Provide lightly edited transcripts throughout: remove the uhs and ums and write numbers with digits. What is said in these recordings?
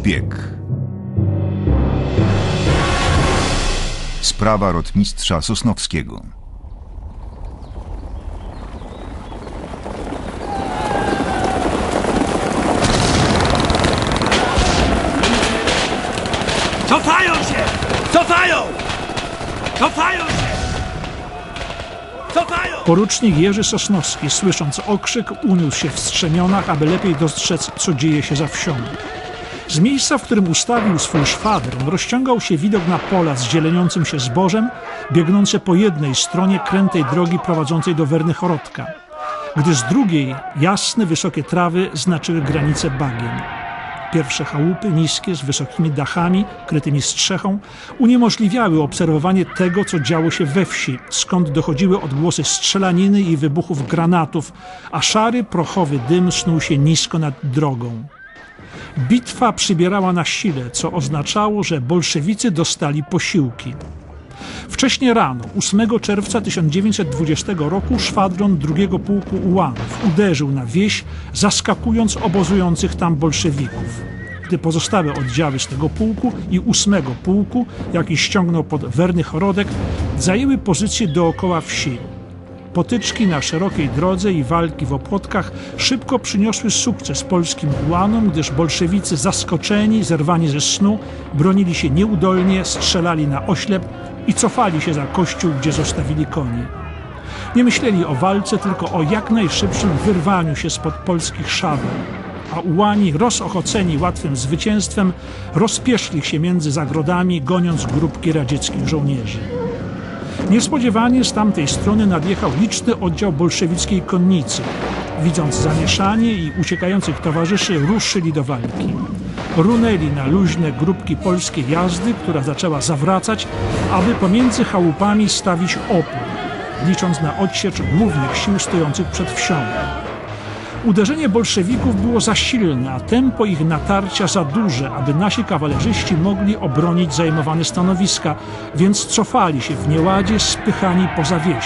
Szpieg. Sprawa rotmistrza Sosnowskiego. Cofają się! Cofają! Cofają się! Cofają! Porucznik Jerzy Sosnowski, słysząc okrzyk, uniósł się w strzemionach, aby lepiej dostrzec, co dzieje się za wsią. Z miejsca, w którym ustawił swój szwadron, rozciągał się widok na pola z zieleniącym się zbożem, biegnące po jednej stronie krętej drogi prowadzącej do Wernychorodka, gdy z drugiej jasne, wysokie trawy znaczyły granice bagien. Pierwsze chałupy, niskie, z wysokimi dachami, krytymi strzechą, uniemożliwiały obserwowanie tego, co działo się we wsi, skąd dochodziły odgłosy strzelaniny i wybuchów granatów, a szary, prochowy dym snuł się nisko nad drogą. Bitwa przybierała na sile, co oznaczało, że bolszewicy dostali posiłki. Wcześnie rano, 8 czerwca 1920 roku, szwadron II Pułku Ułanów uderzył na wieś, zaskakując obozujących tam bolszewików. Gdy pozostałe oddziały z tego pułku i 8 Pułku, jaki ściągnął pod Wernychorodek, zajęły pozycje dookoła wsi. Potyczki na szerokiej drodze i walki w opłotkach szybko przyniosły sukces polskim ułanom, gdyż bolszewicy zaskoczeni, zerwani ze snu, bronili się nieudolnie, strzelali na oślep i cofali się za kościół, gdzie zostawili konie. Nie myśleli o walce, tylko o jak najszybszym wyrwaniu się spod polskich szabel, a ułani, rozochoceni łatwym zwycięstwem, rozpieszli się między zagrodami, goniąc grupki radzieckich żołnierzy. Niespodziewanie z tamtej strony nadjechał liczny oddział bolszewickiej konnicy. Widząc zamieszanie i uciekających towarzyszy, ruszyli do walki. Runęli na luźne grupki polskiej jazdy, która zaczęła zawracać, aby pomiędzy chałupami stawić opór, licząc na odsiecz głównych sił stojących przed wsią. Uderzenie bolszewików było za silne, a tempo ich natarcia za duże, aby nasi kawalerzyści mogli obronić zajmowane stanowiska, więc cofali się w nieładzie, spychani poza wieś.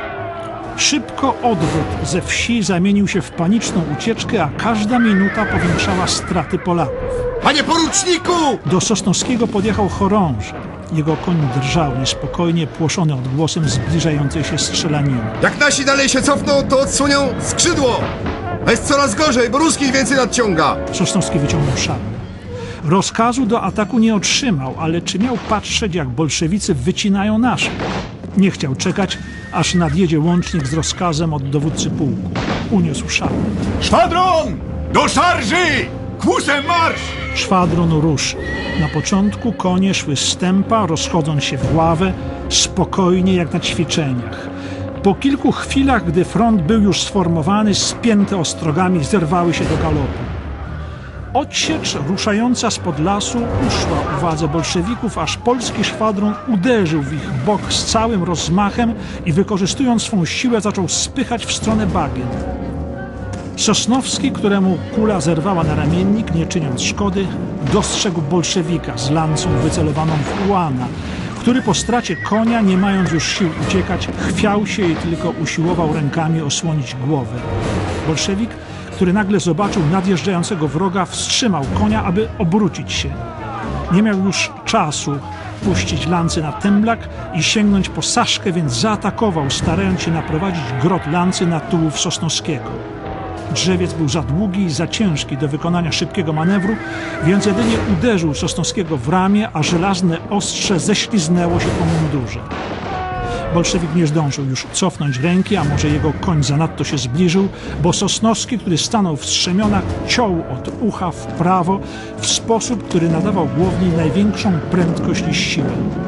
Szybko odwrót ze wsi zamienił się w paniczną ucieczkę, a każda minuta powiększała straty Polaków. Panie poruczniku! Do Sosnowskiego podjechał chorąży. Jego koń drżał niespokojnie, płoszony odgłosem zbliżającej się strzelaniny. Jak nasi dalej się cofną, to odsłonią skrzydło! A jest coraz gorzej, bo ruskich więcej nadciąga! Sosnowski wyciągnął szablę. Rozkazu do ataku nie otrzymał, ale czy miał patrzeć, jak bolszewicy wycinają nasze? Nie chciał czekać, aż nadjedzie łącznik z rozkazem od dowódcy pułku. Uniósł szablę. Szwadron! Do szarży! Kłusem marsz! Szwadron ruszył. Na początku konie szły z tempa, rozchodząc się w ławę, spokojnie jak na ćwiczeniach. Po kilku chwilach, gdy front był już sformowany, spięte ostrogami zerwały się do galopu. Odsiecz ruszająca spod lasu uszła uwadze bolszewików, aż polski szwadron uderzył w ich bok z całym rozmachem i wykorzystując swą siłę zaczął spychać w stronę bagien. Sosnowski, któremu kula zerwała na ramiennik, nie czyniąc szkody, dostrzegł bolszewika z lancą wycelowaną w ułana, który po stracie konia, nie mając już sił uciekać, chwiał się i tylko usiłował rękami osłonić głowę. Bolszewik, który nagle zobaczył nadjeżdżającego wroga, wstrzymał konia, aby obrócić się. Nie miał już czasu puścić lancy na temblak i sięgnąć po saszkę, więc zaatakował, starając się naprowadzić grot lancy na tułów Sosnowskiego. Drzewiec był za długi i za ciężki do wykonania szybkiego manewru, więc jedynie uderzył Sosnowskiego w ramię, a żelazne ostrze ześliznęło się po mundurze. Bolszewik nie zdążył już cofnąć ręki, a może jego koń zanadto się zbliżył, bo Sosnowski, który stanął w strzemionach, ciął od ucha w prawo w sposób, który nadawał głowni największą prędkość i siłę.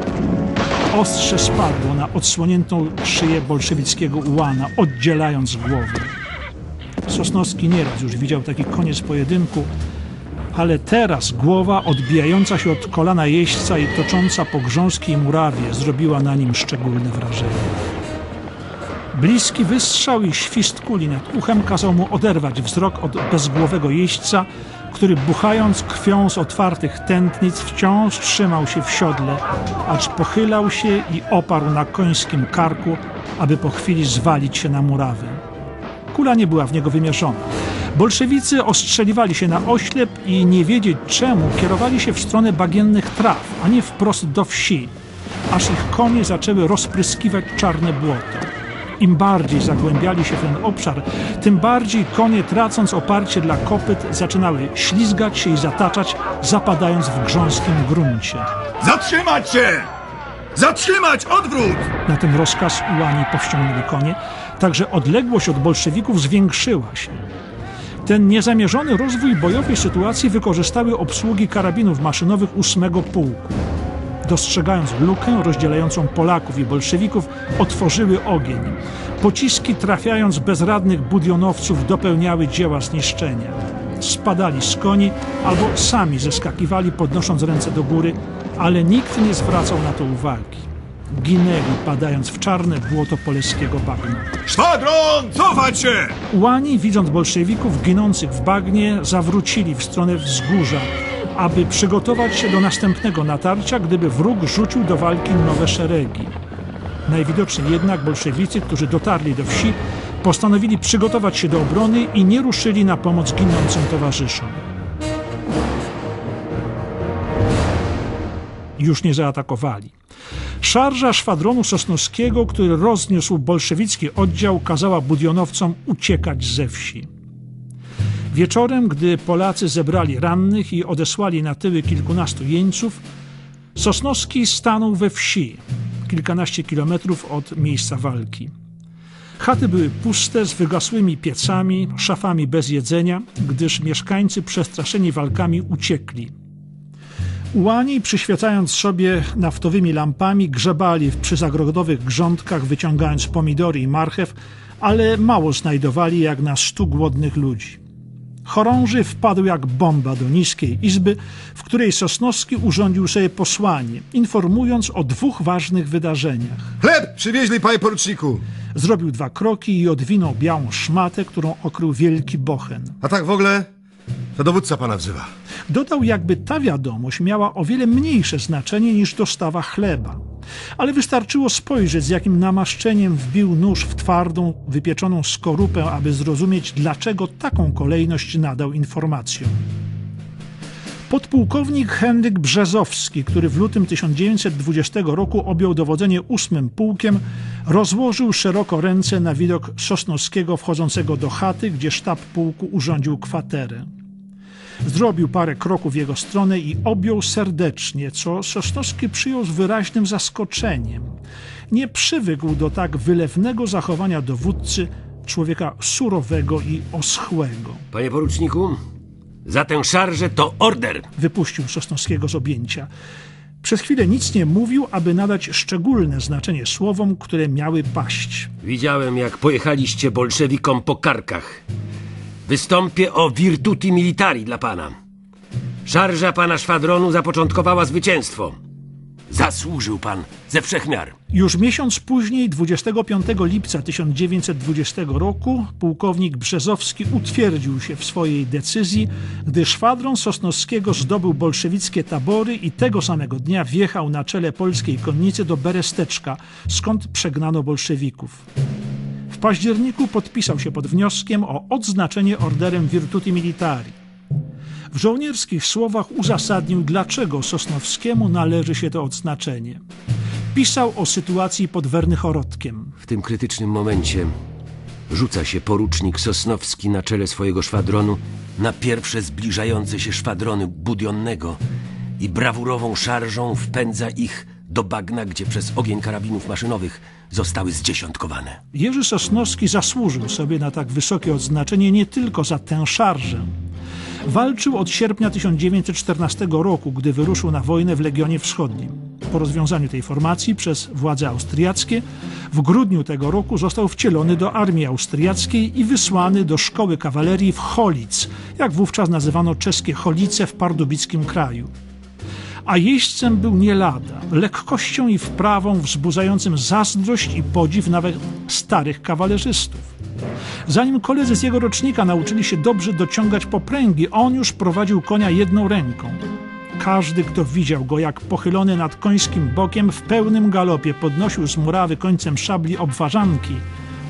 Ostrze spadło na odsłoniętą szyję bolszewickiego ułana, oddzielając głowę. Sosnowski nieraz już widział taki koniec pojedynku, ale teraz głowa odbijająca się od kolana jeźdźca i tocząca po grząskiej murawie zrobiła na nim szczególne wrażenie. Bliski wystrzał i świst kuli nad uchem kazał mu oderwać wzrok od bezgłowego jeźdźca, który buchając krwią z otwartych tętnic wciąż trzymał się w siodle, acz pochylał się i oparł na końskim karku, aby po chwili zwalić się na murawę. Kula nie była w niego wymierzona. Bolszewicy ostrzeliwali się na oślep i nie wiedzieć czemu kierowali się w stronę bagiennych traw, a nie wprost do wsi, aż ich konie zaczęły rozpryskiwać czarne błoto. Im bardziej zagłębiali się w ten obszar, tym bardziej konie, tracąc oparcie dla kopyt, zaczynały ślizgać się i zataczać, zapadając w grząskim gruncie. Zatrzymać się! Zatrzymać! Odwrót! Na ten rozkaz ułani powściągnęli konie, tak że odległość od bolszewików zwiększyła się. Ten niezamierzony rozwój bojowej sytuacji wykorzystały obsługi karabinów maszynowych 8 pułku. Dostrzegając lukę rozdzielającą Polaków i bolszewików, otworzyły ogień. Pociski, trafiając bezradnych budionowców, dopełniały dzieła zniszczenia. Spadali z koni albo sami zeskakiwali, podnosząc ręce do góry, ale nikt nie zwracał na to uwagi. Ginęli, padając w czarne błoto poleskiego bagna. Szwadron! Cofać się! Ułani, widząc bolszewików ginących w bagnie, zawrócili w stronę wzgórza, aby przygotować się do następnego natarcia, gdyby wróg rzucił do walki nowe szeregi. Najwidoczniej jednak bolszewicy, którzy dotarli do wsi, postanowili przygotować się do obrony i nie ruszyli na pomoc ginącym towarzyszom. Już nie zaatakowali. Szarża szwadronu sosnowskiego, który rozniósł bolszewicki oddział, kazała budionowcom uciekać ze wsi. Wieczorem, gdy Polacy zebrali rannych i odesłali na tyły kilkunastu jeńców, Sosnowski stanął we wsi, kilkanaście kilometrów od miejsca walki. Chaty były puste, z wygasłymi piecami, szafami bez jedzenia, gdyż mieszkańcy przestraszeni walkami uciekli. Ułani, przyświecając sobie naftowymi lampami, grzebali w przyzagrodowych grządkach, wyciągając pomidory i marchew, ale mało znajdowali jak na 100 głodnych ludzi. Chorąży wpadł jak bomba do niskiej izby, w której Sosnowski urządził sobie posłanie, informując o 2 ważnych wydarzeniach. Chleb przywieźli, panie poruczniku. Zrobił 2 kroki i odwinął białą szmatę, którą okrył wielki bochen. A tak w ogóle, to dowódca pana wzywa. Dodał, jakby ta wiadomość miała o wiele mniejsze znaczenie niż dostawa chleba. Ale wystarczyło spojrzeć, z jakim namaszczeniem wbił nóż w twardą, wypieczoną skorupę, aby zrozumieć, dlaczego taką kolejność nadał informacjom. Podpułkownik Henryk Brzezowski, który w lutym 1920 roku objął dowodzenie 8 pułkiem, rozłożył szeroko ręce na widok Sosnowskiego wchodzącego do chaty, gdzie sztab pułku urządził kwaterę. Zrobił parę kroków w jego stronę i objął serdecznie, co Sosnowski przyjął z wyraźnym zaskoczeniem. Nie przywykł do tak wylewnego zachowania dowódcy, człowieka surowego i oschłego. Panie poruczniku, za tę szarżę to order. Wypuścił Sosnowskiego z objęcia. Przez chwilę nic nie mówił, aby nadać szczególne znaczenie słowom, które miały paść. Widziałem, jak pojechaliście bolszewikom po karkach. Wystąpię o virtuti militari dla pana. Szarża pana szwadronu zapoczątkowała zwycięstwo. Zasłużył pan ze wszech miar. Już miesiąc później, 25 lipca 1920 roku, pułkownik Brzezowski utwierdził się w swojej decyzji, gdy szwadron Sosnowskiego zdobył bolszewickie tabory i tego samego dnia wjechał na czele polskiej konnicy do Beresteczka, skąd przegnano bolszewików. W październiku podpisał się pod wnioskiem o odznaczenie orderem Virtuti Militari. W żołnierskich słowach uzasadnił, dlaczego Sosnowskiemu należy się to odznaczenie. Pisał o sytuacji pod Wernychorodkiem. W tym krytycznym momencie rzuca się porucznik Sosnowski na czele swojego szwadronu na pierwsze zbliżające się szwadrony Budionnego i brawurową szarżą wpędza ich do bagna, gdzie przez ogień karabinów maszynowych zostały zdziesiątkowane. Jerzy Sosnowski zasłużył sobie na tak wysokie odznaczenie nie tylko za tę szarżę. Walczył od sierpnia 1914 roku, gdy wyruszył na wojnę w Legionie Wschodnim. Po rozwiązaniu tej formacji przez władze austriackie w grudniu tego roku został wcielony do armii austriackiej i wysłany do szkoły kawalerii w Cholic, jak wówczas nazywano czeskie Cholice w pardubickim kraju. A jeźdźcem był nie lada, lekkością i wprawą wzbudzającym zazdrość i podziw nawet starych kawalerzystów. Zanim koledzy z jego rocznika nauczyli się dobrze dociągać popręgi, on już prowadził konia jedną ręką. Każdy, kto widział go, jak pochylony nad końskim bokiem w pełnym galopie podnosił z murawy końcem szabli obwarzanki,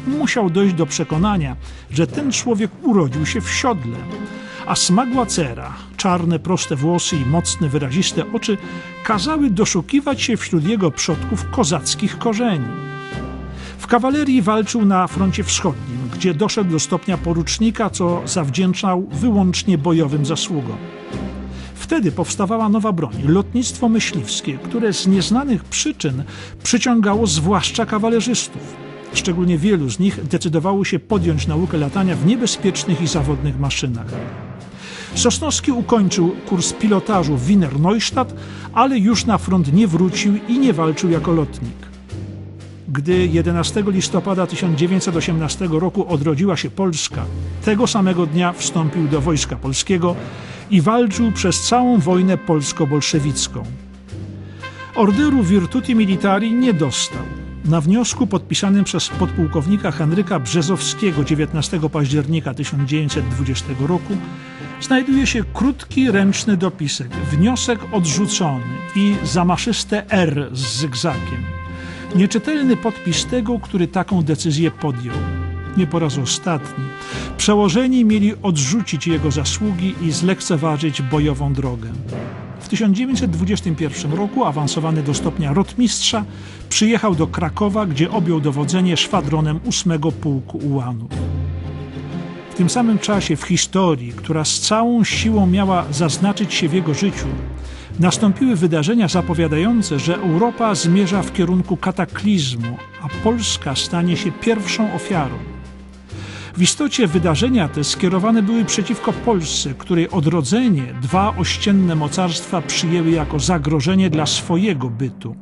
musiał dojść do przekonania, że ten człowiek urodził się w siodle, a smagła cera, czarne, proste włosy i mocne, wyraziste oczy kazały doszukiwać się wśród jego przodków kozackich korzeni. W kawalerii walczył na froncie wschodnim, gdzie doszedł do stopnia porucznika, co zawdzięczał wyłącznie bojowym zasługom. Wtedy powstawała nowa broń, lotnictwo myśliwskie, które z nieznanych przyczyn przyciągało zwłaszcza kawalerzystów. Szczególnie wielu z nich decydowało się podjąć naukę latania w niebezpiecznych i zawodnych maszynach. Sosnowski ukończył kurs pilotażu w Wiener Neustadt, ale już na front nie wrócił i nie walczył jako lotnik. Gdy 11 listopada 1918 roku odrodziła się Polska, tego samego dnia wstąpił do Wojska Polskiego i walczył przez całą wojnę polsko-bolszewicką. Orderu Virtuti Militari nie dostał. Na wniosku podpisanym przez podpułkownika Henryka Brzezowskiego 19 października 1920 roku znajduje się krótki, ręczny dopisek, wniosek odrzucony i zamaszyste R z zygzakiem. Nieczytelny podpis tego, który taką decyzję podjął. Nie po raz ostatni. Przełożeni mieli odrzucić jego zasługi i zlekceważyć bojową drogę. W 1921 roku, awansowany do stopnia rotmistrza, przyjechał do Krakowa, gdzie objął dowodzenie szwadronem 8 Pułku Ułanów. W tym samym czasie w historii, która z całą siłą miała zaznaczyć się w jego życiu, nastąpiły wydarzenia zapowiadające, że Europa zmierza w kierunku kataklizmu, a Polska stanie się pierwszą ofiarą. W istocie wydarzenia te skierowane były przeciwko Polsce, której odrodzenie dwa ościenne mocarstwa przyjęły jako zagrożenie dla swojego bytu.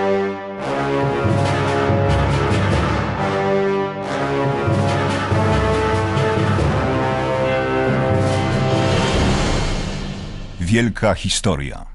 Wielka historia.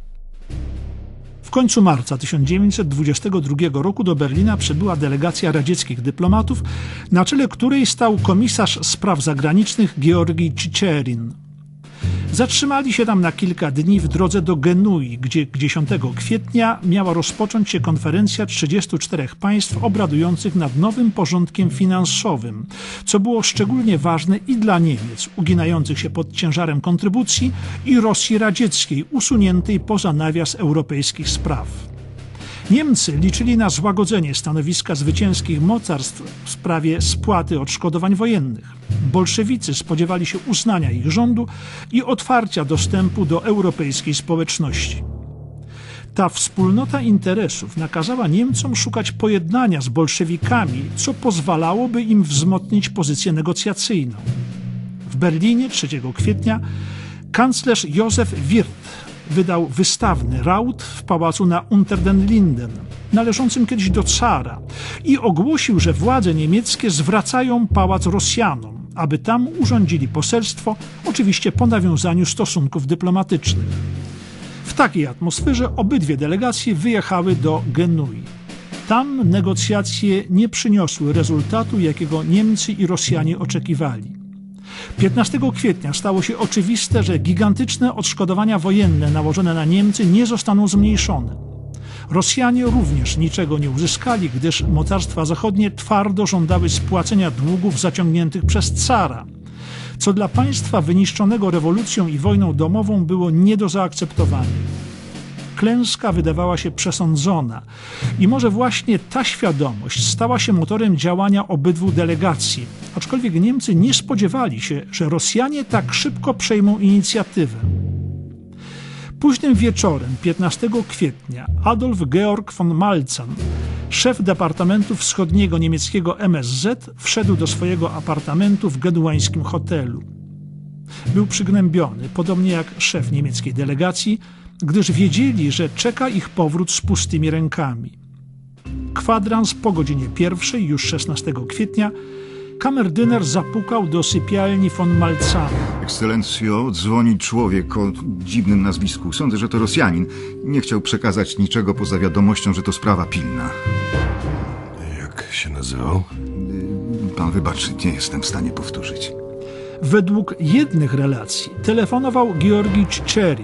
W końcu marca 1922 roku do Berlina przybyła delegacja radzieckich dyplomatów, na czele której stał komisarz spraw zagranicznych Georgi Chicherin. Zatrzymali się tam na kilka dni w drodze do Genui, gdzie 10 kwietnia miała rozpocząć się konferencja 34 państw obradujących nad nowym porządkiem finansowym, co było szczególnie ważne i dla Niemiec, uginających się pod ciężarem kontrybucji, i Rosji radzieckiej, usuniętej poza nawias europejskich spraw. Niemcy liczyli na złagodzenie stanowiska zwycięskich mocarstw w sprawie spłaty odszkodowań wojennych. Bolszewicy spodziewali się uznania ich rządu i otwarcia dostępu do europejskiej społeczności. Ta wspólnota interesów nakazała Niemcom szukać pojednania z bolszewikami, co pozwalałoby im wzmocnić pozycję negocjacyjną. W Berlinie 3 kwietnia kanclerz Józef Wirth wydał wystawny raut w pałacu na Unter den Linden, należącym kiedyś do cara, i ogłosił, że władze niemieckie zwracają pałac Rosjanom, aby tam urządzili poselstwo, oczywiście po nawiązaniu stosunków dyplomatycznych. W takiej atmosferze obydwie delegacje wyjechały do Genui. Tam negocjacje nie przyniosły rezultatu, jakiego Niemcy i Rosjanie oczekiwali. 15 kwietnia stało się oczywiste, że gigantyczne odszkodowania wojenne nałożone na Niemcy nie zostaną zmniejszone. Rosjanie również niczego nie uzyskali, gdyż mocarstwa zachodnie twardo żądały spłacenia długów zaciągniętych przez cara, co dla państwa wyniszczonego rewolucją i wojną domową było nie do zaakceptowania. Klęska wydawała się przesądzona i może właśnie ta świadomość stała się motorem działania obydwu delegacji, aczkolwiek Niemcy nie spodziewali się, że Rosjanie tak szybko przejmą inicjatywę. Późnym wieczorem 15 kwietnia Adolf Georg von Maltzan, szef Departamentu Wschodniego niemieckiego MSZ, wszedł do swojego apartamentu w genueńskim hotelu. Był przygnębiony, podobnie jak szef niemieckiej delegacji, gdyż wiedzieli, że czeka ich powrót z pustymi rękami. Kwadrans po godzinie 1, już 16 kwietnia, kamerdyner zapukał do sypialni von Maltzana. Ekscelencjo, dzwoni człowiek o dziwnym nazwisku. Sądzę, że to Rosjanin. Nie chciał przekazać niczego poza wiadomością, że to sprawa pilna. Jak się nazywał? Pan wybaczy, nie jestem w stanie powtórzyć. Według jednych relacji telefonował Georgi Chicherin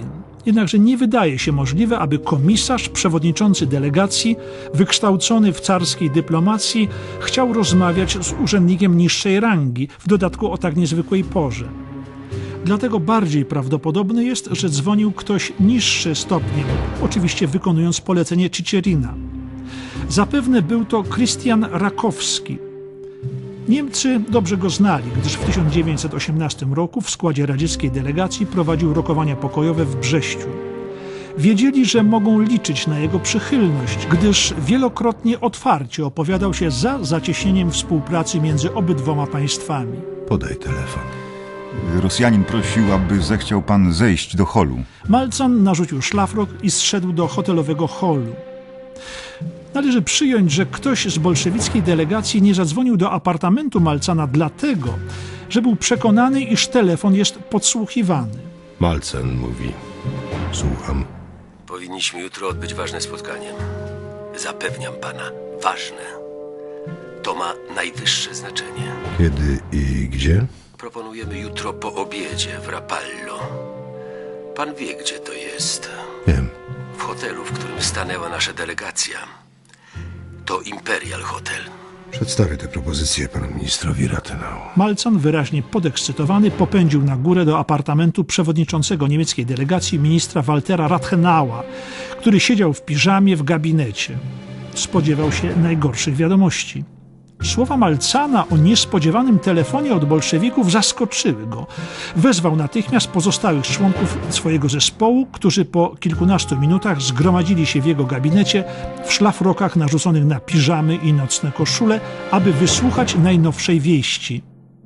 Jednakże nie wydaje się możliwe, aby komisarz, przewodniczący delegacji, wykształcony w carskiej dyplomacji, chciał rozmawiać z urzędnikiem niższej rangi, w dodatku o tak niezwykłej porze. Dlatego bardziej prawdopodobne jest, że dzwonił ktoś niższy stopniem, oczywiście wykonując polecenie Cicerina. Zapewne był to Krystian Rakowski. Niemcy dobrze go znali, gdyż w 1918 roku w składzie radzieckiej delegacji prowadził rokowania pokojowe w Brześciu. Wiedzieli, że mogą liczyć na jego przychylność, gdyż wielokrotnie otwarcie opowiadał się za zacieśnieniem współpracy między obydwoma państwami. Podaj telefon. Rosjanin prosił, aby zechciał pan zejść do holu. Malcan narzucił szlafrok i zszedł do hotelowego holu. Należy przyjąć, że ktoś z bolszewickiej delegacji nie zadzwonił do apartamentu Malcana dlatego, że był przekonany, iż telefon jest podsłuchiwany. Malcan mówi. Słucham. Powinniśmy jutro odbyć ważne spotkanie. Zapewniam pana, ważne. To ma najwyższe znaczenie. Kiedy i gdzie? Proponujemy jutro po obiedzie w Rapallo. Pan wie, gdzie to jest. Wiem. W hotelu, w którym stanęła nasza delegacja. To Imperial Hotel. Przedstawię tę propozycję panu ministrowi Rathenau. Malcan, wyraźnie podekscytowany, popędził na górę do apartamentu przewodniczącego niemieckiej delegacji ministra Waltera Rathenau'a, który siedział w piżamie w gabinecie. Spodziewał się najgorszych wiadomości. Słowa Malcana o niespodziewanym telefonie od bolszewików zaskoczyły go. Wezwał natychmiast pozostałych członków swojego zespołu, którzy po kilkunastu minutach zgromadzili się w jego gabinecie w szlafrokach narzuconych na piżamy i nocne koszule, aby wysłuchać najnowszej wieści.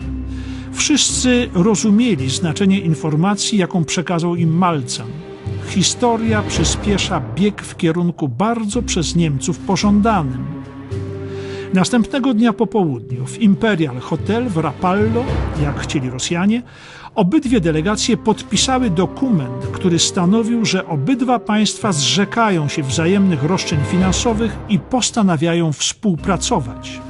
Wszyscy rozumieli znaczenie informacji, jaką przekazał im Malcan. Historia przyspiesza bieg w kierunku bardzo przez Niemców pożądanym. Następnego dnia po południu w Imperial Hotel w Rapallo, jak chcieli Rosjanie, obydwie delegacje podpisały dokument, który stanowił, że obydwa państwa zrzekają się wzajemnych roszczeń finansowych i postanawiają współpracować.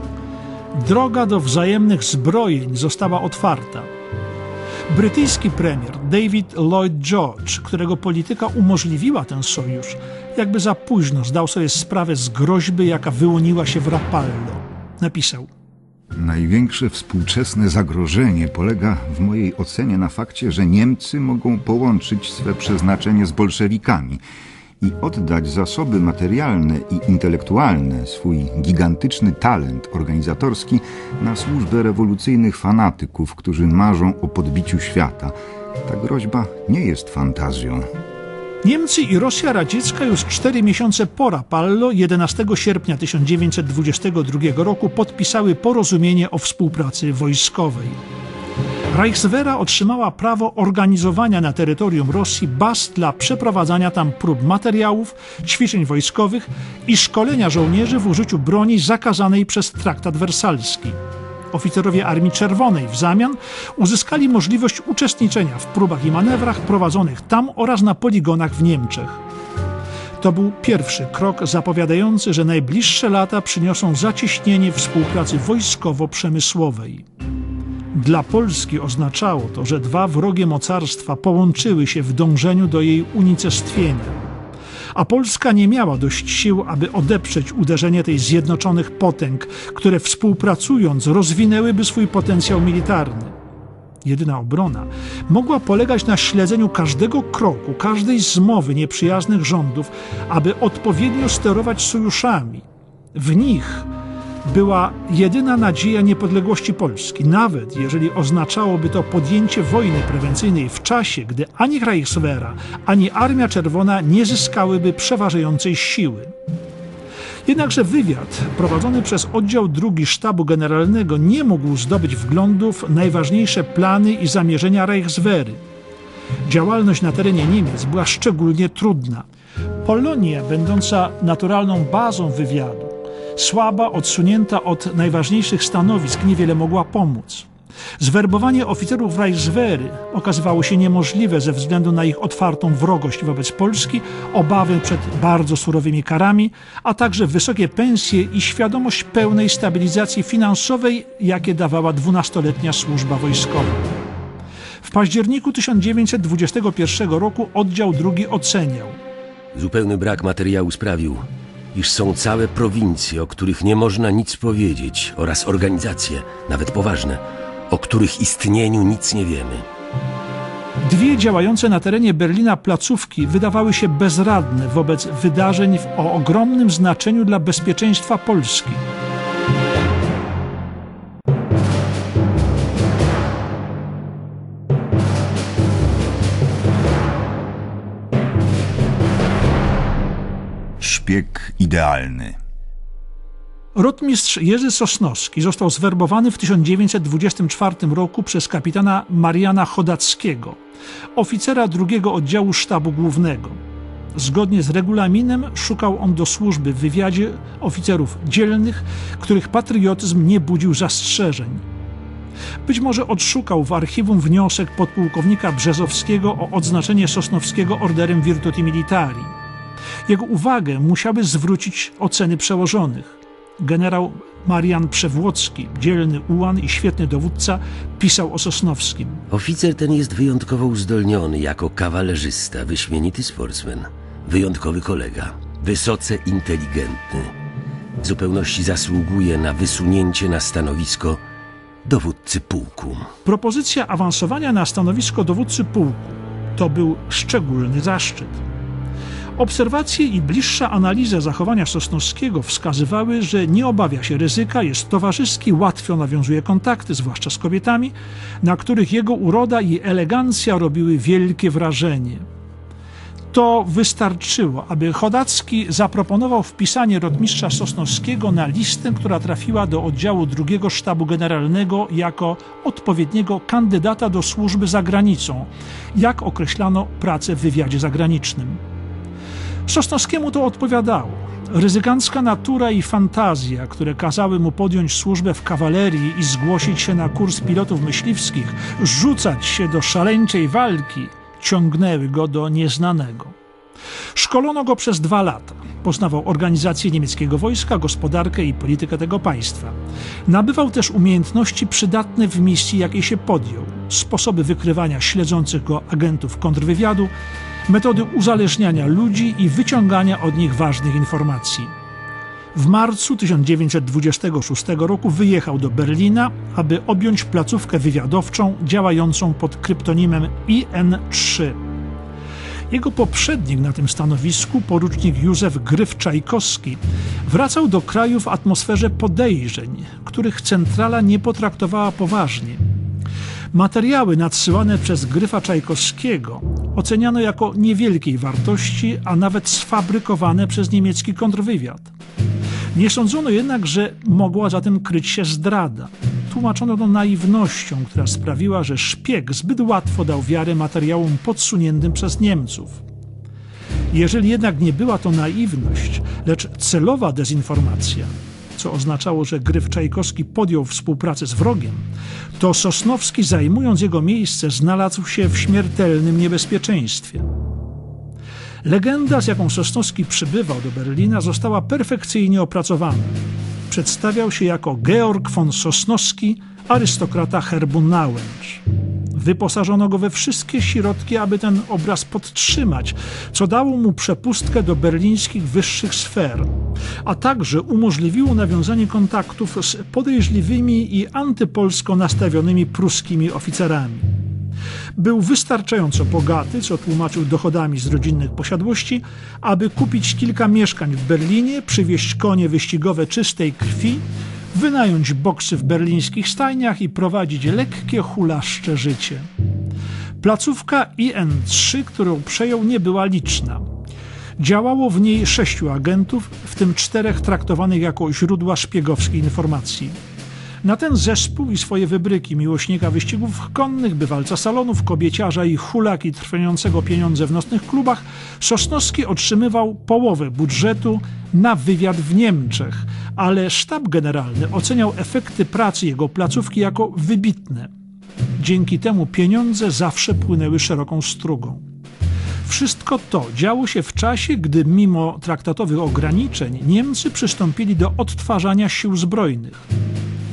Droga do wzajemnych zbrojeń została otwarta. Brytyjski premier David Lloyd George, którego polityka umożliwiła ten sojusz, jakby za późno zdał sobie sprawę z groźby, jaka wyłoniła się w Rapallo. Napisał: Największe współczesne zagrożenie polega w mojej ocenie na fakcie, że Niemcy mogą połączyć swe przeznaczenie z bolszewikami i oddać zasoby materialne i intelektualne, swój gigantyczny talent organizatorski na służbę rewolucyjnych fanatyków, którzy marzą o podbiciu świata. Ta groźba nie jest fantazją. Niemcy i Rosja radziecka już 4 miesiące po Rapallo 11 sierpnia 1922 roku podpisały porozumienie o współpracy wojskowej. Reichswehra otrzymała prawo organizowania na terytorium Rosji baz dla przeprowadzania tam prób materiałów, ćwiczeń wojskowych i szkolenia żołnierzy w użyciu broni zakazanej przez traktat wersalski. Oficerowie Armii Czerwonej w zamian uzyskali możliwość uczestniczenia w próbach i manewrach prowadzonych tam oraz na poligonach w Niemczech. To był pierwszy krok zapowiadający, że najbliższe lata przyniosą zacieśnienie współpracy wojskowo-przemysłowej. Dla Polski oznaczało to, że dwa wrogie mocarstwa połączyły się w dążeniu do jej unicestwienia. A Polska nie miała dość sił, aby odeprzeć uderzenie tej zjednoczonych potęg, które współpracując rozwinęłyby swój potencjał militarny. Jedyna obrona mogła polegać na śledzeniu każdego kroku, każdej zmowy nieprzyjaznych rządów, aby odpowiednio sterować sojuszami. W nich była jedyna nadzieja niepodległości Polski, nawet jeżeli oznaczałoby to podjęcie wojny prewencyjnej w czasie, gdy ani Reichswehra, ani Armia Czerwona nie zyskałyby przeważającej siły. Jednakże wywiad prowadzony przez oddział II Sztabu Generalnego nie mógł zdobyć wglądów w najważniejsze plany i zamierzenia Reichswehry. Działalność na terenie Niemiec była szczególnie trudna. Polonia, będąca naturalną bazą wywiadu, słaba, odsunięta od najważniejszych stanowisk, niewiele mogła pomóc. Zwerbowanie oficerów Reichswehry okazywało się niemożliwe ze względu na ich otwartą wrogość wobec Polski, obawy przed bardzo surowymi karami, a także wysokie pensje i świadomość pełnej stabilizacji finansowej, jakie dawała 12-letnia służba wojskowa. W październiku 1921 roku oddział drugi oceniał: Zupełny brak materiału sprawił, iż są całe prowincje, o których nie można nic powiedzieć, oraz organizacje, nawet poważne, o których istnieniu nic nie wiemy. Dwie działające na terenie Berlina placówki wydawały się bezradne wobec wydarzeń o ogromnym znaczeniu dla bezpieczeństwa Polski. Szpieg idealny. Rotmistrz Jerzy Sosnowski został zwerbowany w 1924 roku przez kapitana Mariana Chodackiego, oficera drugiego oddziału sztabu głównego. Zgodnie z regulaminem szukał on do służby w wywiadzie oficerów dzielnych, których patriotyzm nie budził zastrzeżeń. Być może odszukał w archiwum wniosek podpułkownika Brzezowskiego o odznaczenie Sosnowskiego orderem Virtuti Militari. Jego uwagę musiały zwrócić oceny przełożonych. Generał Marian Przewłocki, dzielny ułan i świetny dowódca, pisał o Sosnowskim: Oficer ten jest wyjątkowo uzdolniony jako kawalerzysta, wyśmienity sportsmen, wyjątkowy kolega, wysoce inteligentny. W zupełności zasługuje na wysunięcie na stanowisko dowódcy pułku. Propozycja awansowania na stanowisko dowódcy pułku to był szczególny zaszczyt. Obserwacje i bliższa analiza zachowania Sosnowskiego wskazywały, że nie obawia się ryzyka, jest towarzyski, łatwo nawiązuje kontakty, zwłaszcza z kobietami, na których jego uroda i elegancja robiły wielkie wrażenie. To wystarczyło, aby Chodacki zaproponował wpisanie rotmistrza Sosnowskiego na listę, która trafiła do oddziału drugiego sztabu generalnego jako odpowiedniego kandydata do służby za granicą, jak określano pracę w wywiadzie zagranicznym. Sosnowskiemu to odpowiadało. Ryzykancka natura i fantazja, które kazały mu podjąć służbę w kawalerii i zgłosić się na kurs pilotów myśliwskich, rzucać się do szaleńczej walki, ciągnęły go do nieznanego. Szkolono go przez 2 lata. Poznawał organizację niemieckiego wojska, gospodarkę i politykę tego państwa. Nabywał też umiejętności przydatne w misji, jakiej się podjął. Sposoby wykrywania śledzących go agentów kontrwywiadu, metody uzależniania ludzi i wyciągania od nich ważnych informacji. W marcu 1926 roku wyjechał do Berlina, aby objąć placówkę wywiadowczą działającą pod kryptonimem IN-3. Jego poprzednik na tym stanowisku, porucznik Józef Gryf-Czajkowski, wracał do kraju w atmosferze podejrzeń, których centrala nie potraktowała poważnie. Materiały nadsyłane przez Gryfa Czajkowskiego oceniano jako niewielkiej wartości, a nawet sfabrykowane przez niemiecki kontrwywiad. Nie sądzono jednak, że mogła za tym kryć się zdrada. Tłumaczono to naiwnością, która sprawiła, że szpieg zbyt łatwo dał wiarę materiałom podsuniętym przez Niemców. Jeżeli jednak nie była to naiwność, lecz celowa dezinformacja, co oznaczało, że Gryf Czajkowski podjął współpracę z wrogiem, to Sosnowski, zajmując jego miejsce, znalazł się w śmiertelnym niebezpieczeństwie. Legenda, z jaką Sosnowski przybywał do Berlina, została perfekcyjnie opracowana. Przedstawiał się jako Georg von Sosnowski, arystokrata herbu Nałęcz. Wyposażono go we wszystkie środki, aby ten obraz podtrzymać, co dało mu przepustkę do berlińskich wyższych sfer, a także umożliwiło nawiązanie kontaktów z podejrzliwymi i antypolsko nastawionymi pruskimi oficerami. Był wystarczająco bogaty, co tłumaczył dochodami z rodzinnych posiadłości, aby kupić kilka mieszkań w Berlinie, przywieźć konie wyścigowe czystej krwi, wynająć boksy w berlińskich stajniach i prowadzić lekkie, hulaszcze życie. Placówka IN-3, którą przejął, nie była liczna. Działało w niej 6 agentów, w tym 4 traktowanych jako źródła szpiegowskiej informacji. Na ten zespół i swoje wybryki miłośnika wyścigów konnych, bywalca salonów, kobieciarza i hulaki trwającego pieniądze w nocnych klubach, Sosnowski otrzymywał połowę budżetu na wywiad w Niemczech, ale sztab generalny oceniał efekty pracy jego placówki jako wybitne. Dzięki temu pieniądze zawsze płynęły szeroką strugą. Wszystko to działo się w czasie, gdy mimo traktatowych ograniczeń Niemcy przystąpili do odtwarzania sił zbrojnych.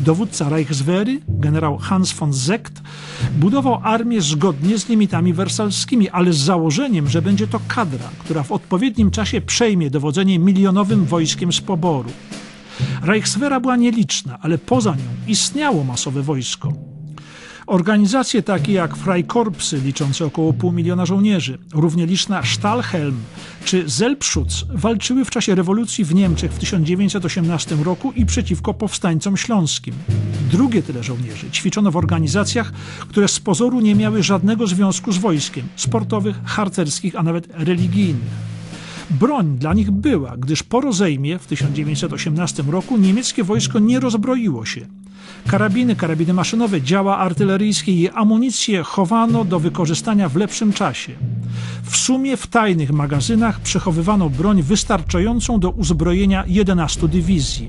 Dowódca Reichswehry, generał Hans von Seeckt, budował armię zgodnie z limitami wersalskimi, ale z założeniem, że będzie to kadra, która w odpowiednim czasie przejmie dowodzenie milionowym wojskiem z poboru. Reichswehra była nieliczna, ale poza nią istniało masowe wojsko. Organizacje takie jak Freikorpsy, liczące około 500 000 żołnierzy, równie liczna Stahlhelm czy Selbstschutz walczyły w czasie rewolucji w Niemczech w 1918 roku i przeciwko powstańcom śląskim. Drugie tyle żołnierzy ćwiczono w organizacjach, które z pozoru nie miały żadnego związku z wojskiem, sportowych, harcerskich, a nawet religijnych. Broń dla nich była, gdyż po rozejmie w 1918 roku niemieckie wojsko nie rozbroiło się. Karabiny maszynowe, działa artyleryjskie i amunicję chowano do wykorzystania w lepszym czasie. W sumie w tajnych magazynach przechowywano broń wystarczającą do uzbrojenia 11 dywizji.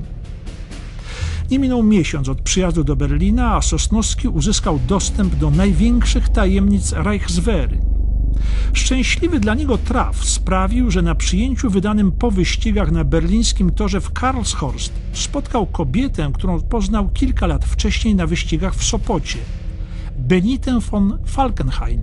Nie minął miesiąc od przyjazdu do Berlina, a Sosnowski uzyskał dostęp do największych tajemnic Reichswehry. Szczęśliwy dla niego traf sprawił, że na przyjęciu wydanym po wyścigach na berlińskim torze w Karlshorst spotkał kobietę, którą poznał kilka lat wcześniej na wyścigach w Sopocie. Benitę von Falkenhayn.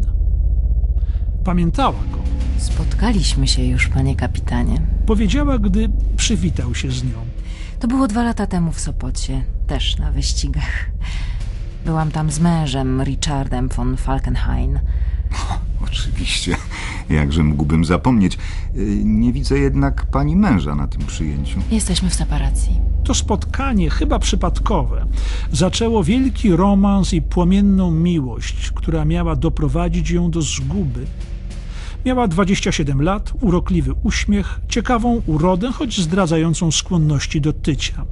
Pamiętała go. Spotkaliśmy się już, panie kapitanie. Powiedziała, gdy przywitał się z nią. To było 2 lata temu w Sopocie, też na wyścigach. Byłam tam z mężem, Richardem von Falkenhayn. Oczywiście, jakże mógłbym zapomnieć. Nie widzę jednak pani męża na tym przyjęciu. Jesteśmy w separacji. To spotkanie, chyba przypadkowe, zaczęło wielki romans i płomienną miłość, która miała doprowadzić ją do zguby. Miała 27 lat, urokliwy uśmiech, ciekawą urodę, choć zdradzającą skłonności do tycia.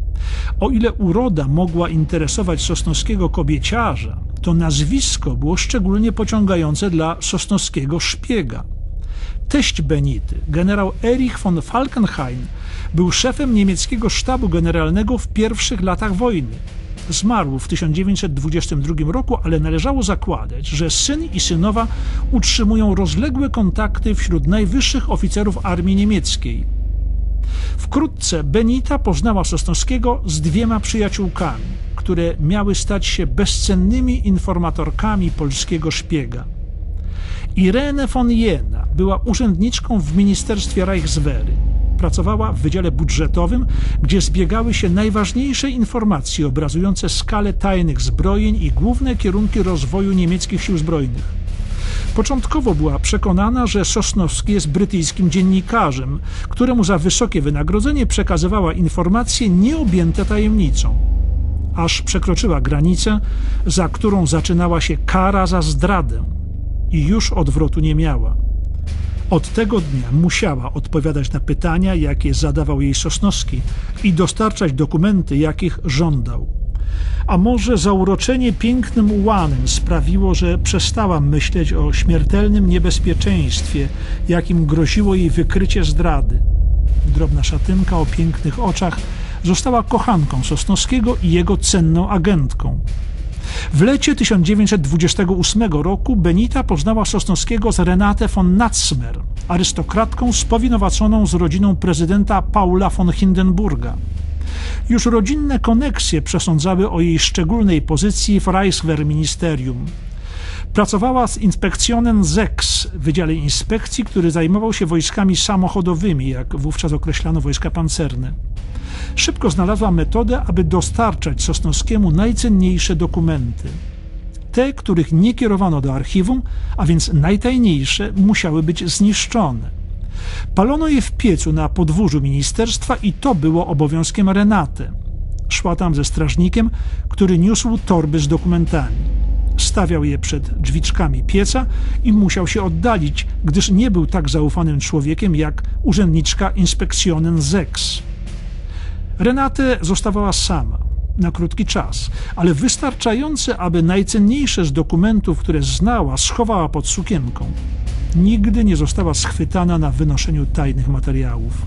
O ile uroda mogła interesować sosnowskiego kobieciarza, to nazwisko było szczególnie pociągające dla sosnowskiego szpiega. Teść Benity, generał Erich von Falkenhayn, był szefem niemieckiego sztabu generalnego w pierwszych latach wojny. Zmarł w 1922 roku, ale należało zakładać, że syn i synowa utrzymują rozległe kontakty wśród najwyższych oficerów armii niemieckiej. Wkrótce Benita poznała Sosnowskiego z 2 przyjaciółkami, które miały stać się bezcennymi informatorkami polskiego szpiega. Irene von Jena była urzędniczką w Ministerstwie Reichswehry. Pracowała w Wydziale Budżetowym, gdzie zbiegały się najważniejsze informacje obrazujące skalę tajnych zbrojeń i główne kierunki rozwoju niemieckich sił zbrojnych. Początkowo była przekonana, że Sosnowski jest brytyjskim dziennikarzem, któremu za wysokie wynagrodzenie przekazywała informacje nieobjęte tajemnicą. Aż przekroczyła granicę, za którą zaczynała się kara za zdradę i już odwrotu nie miała. Od tego dnia musiała odpowiadać na pytania, jakie zadawał jej Sosnowski i dostarczać dokumenty, jakich żądał. A może zauroczenie pięknym ułanem sprawiło, że przestała myśleć o śmiertelnym niebezpieczeństwie, jakim groziło jej wykrycie zdrady. Drobna szatynka o pięknych oczach została kochanką Sosnowskiego i jego cenną agentką. W lecie 1928 roku Benita poznała Sosnowskiego z Renate von Natzmer, arystokratką spowinowaconą z rodziną prezydenta Paula von Hindenburga. Już rodzinne koneksje przesądzały o jej szczególnej pozycji w Reichswehrministerium. Pracowała z Inspektionen 6, Wydziale Inspekcji, który zajmował się wojskami samochodowymi, jak wówczas określano wojska pancerne. Szybko znalazła metodę, aby dostarczać Sosnowskiemu najcenniejsze dokumenty. Te, których nie kierowano do archiwum, a więc najtajniejsze, musiały być zniszczone. Palono je w piecu na podwórzu ministerstwa i to było obowiązkiem Renate. Szła tam ze strażnikiem, który niósł torby z dokumentami. Stawiał je przed drzwiczkami pieca i musiał się oddalić, gdyż nie był tak zaufanym człowiekiem jak urzędniczka Inspektionen 6. Renate zostawała sama, na krótki czas, ale wystarczający, aby najcenniejsze z dokumentów, które znała, schowała pod sukienką. Nigdy nie została schwytana na wynoszeniu tajnych materiałów.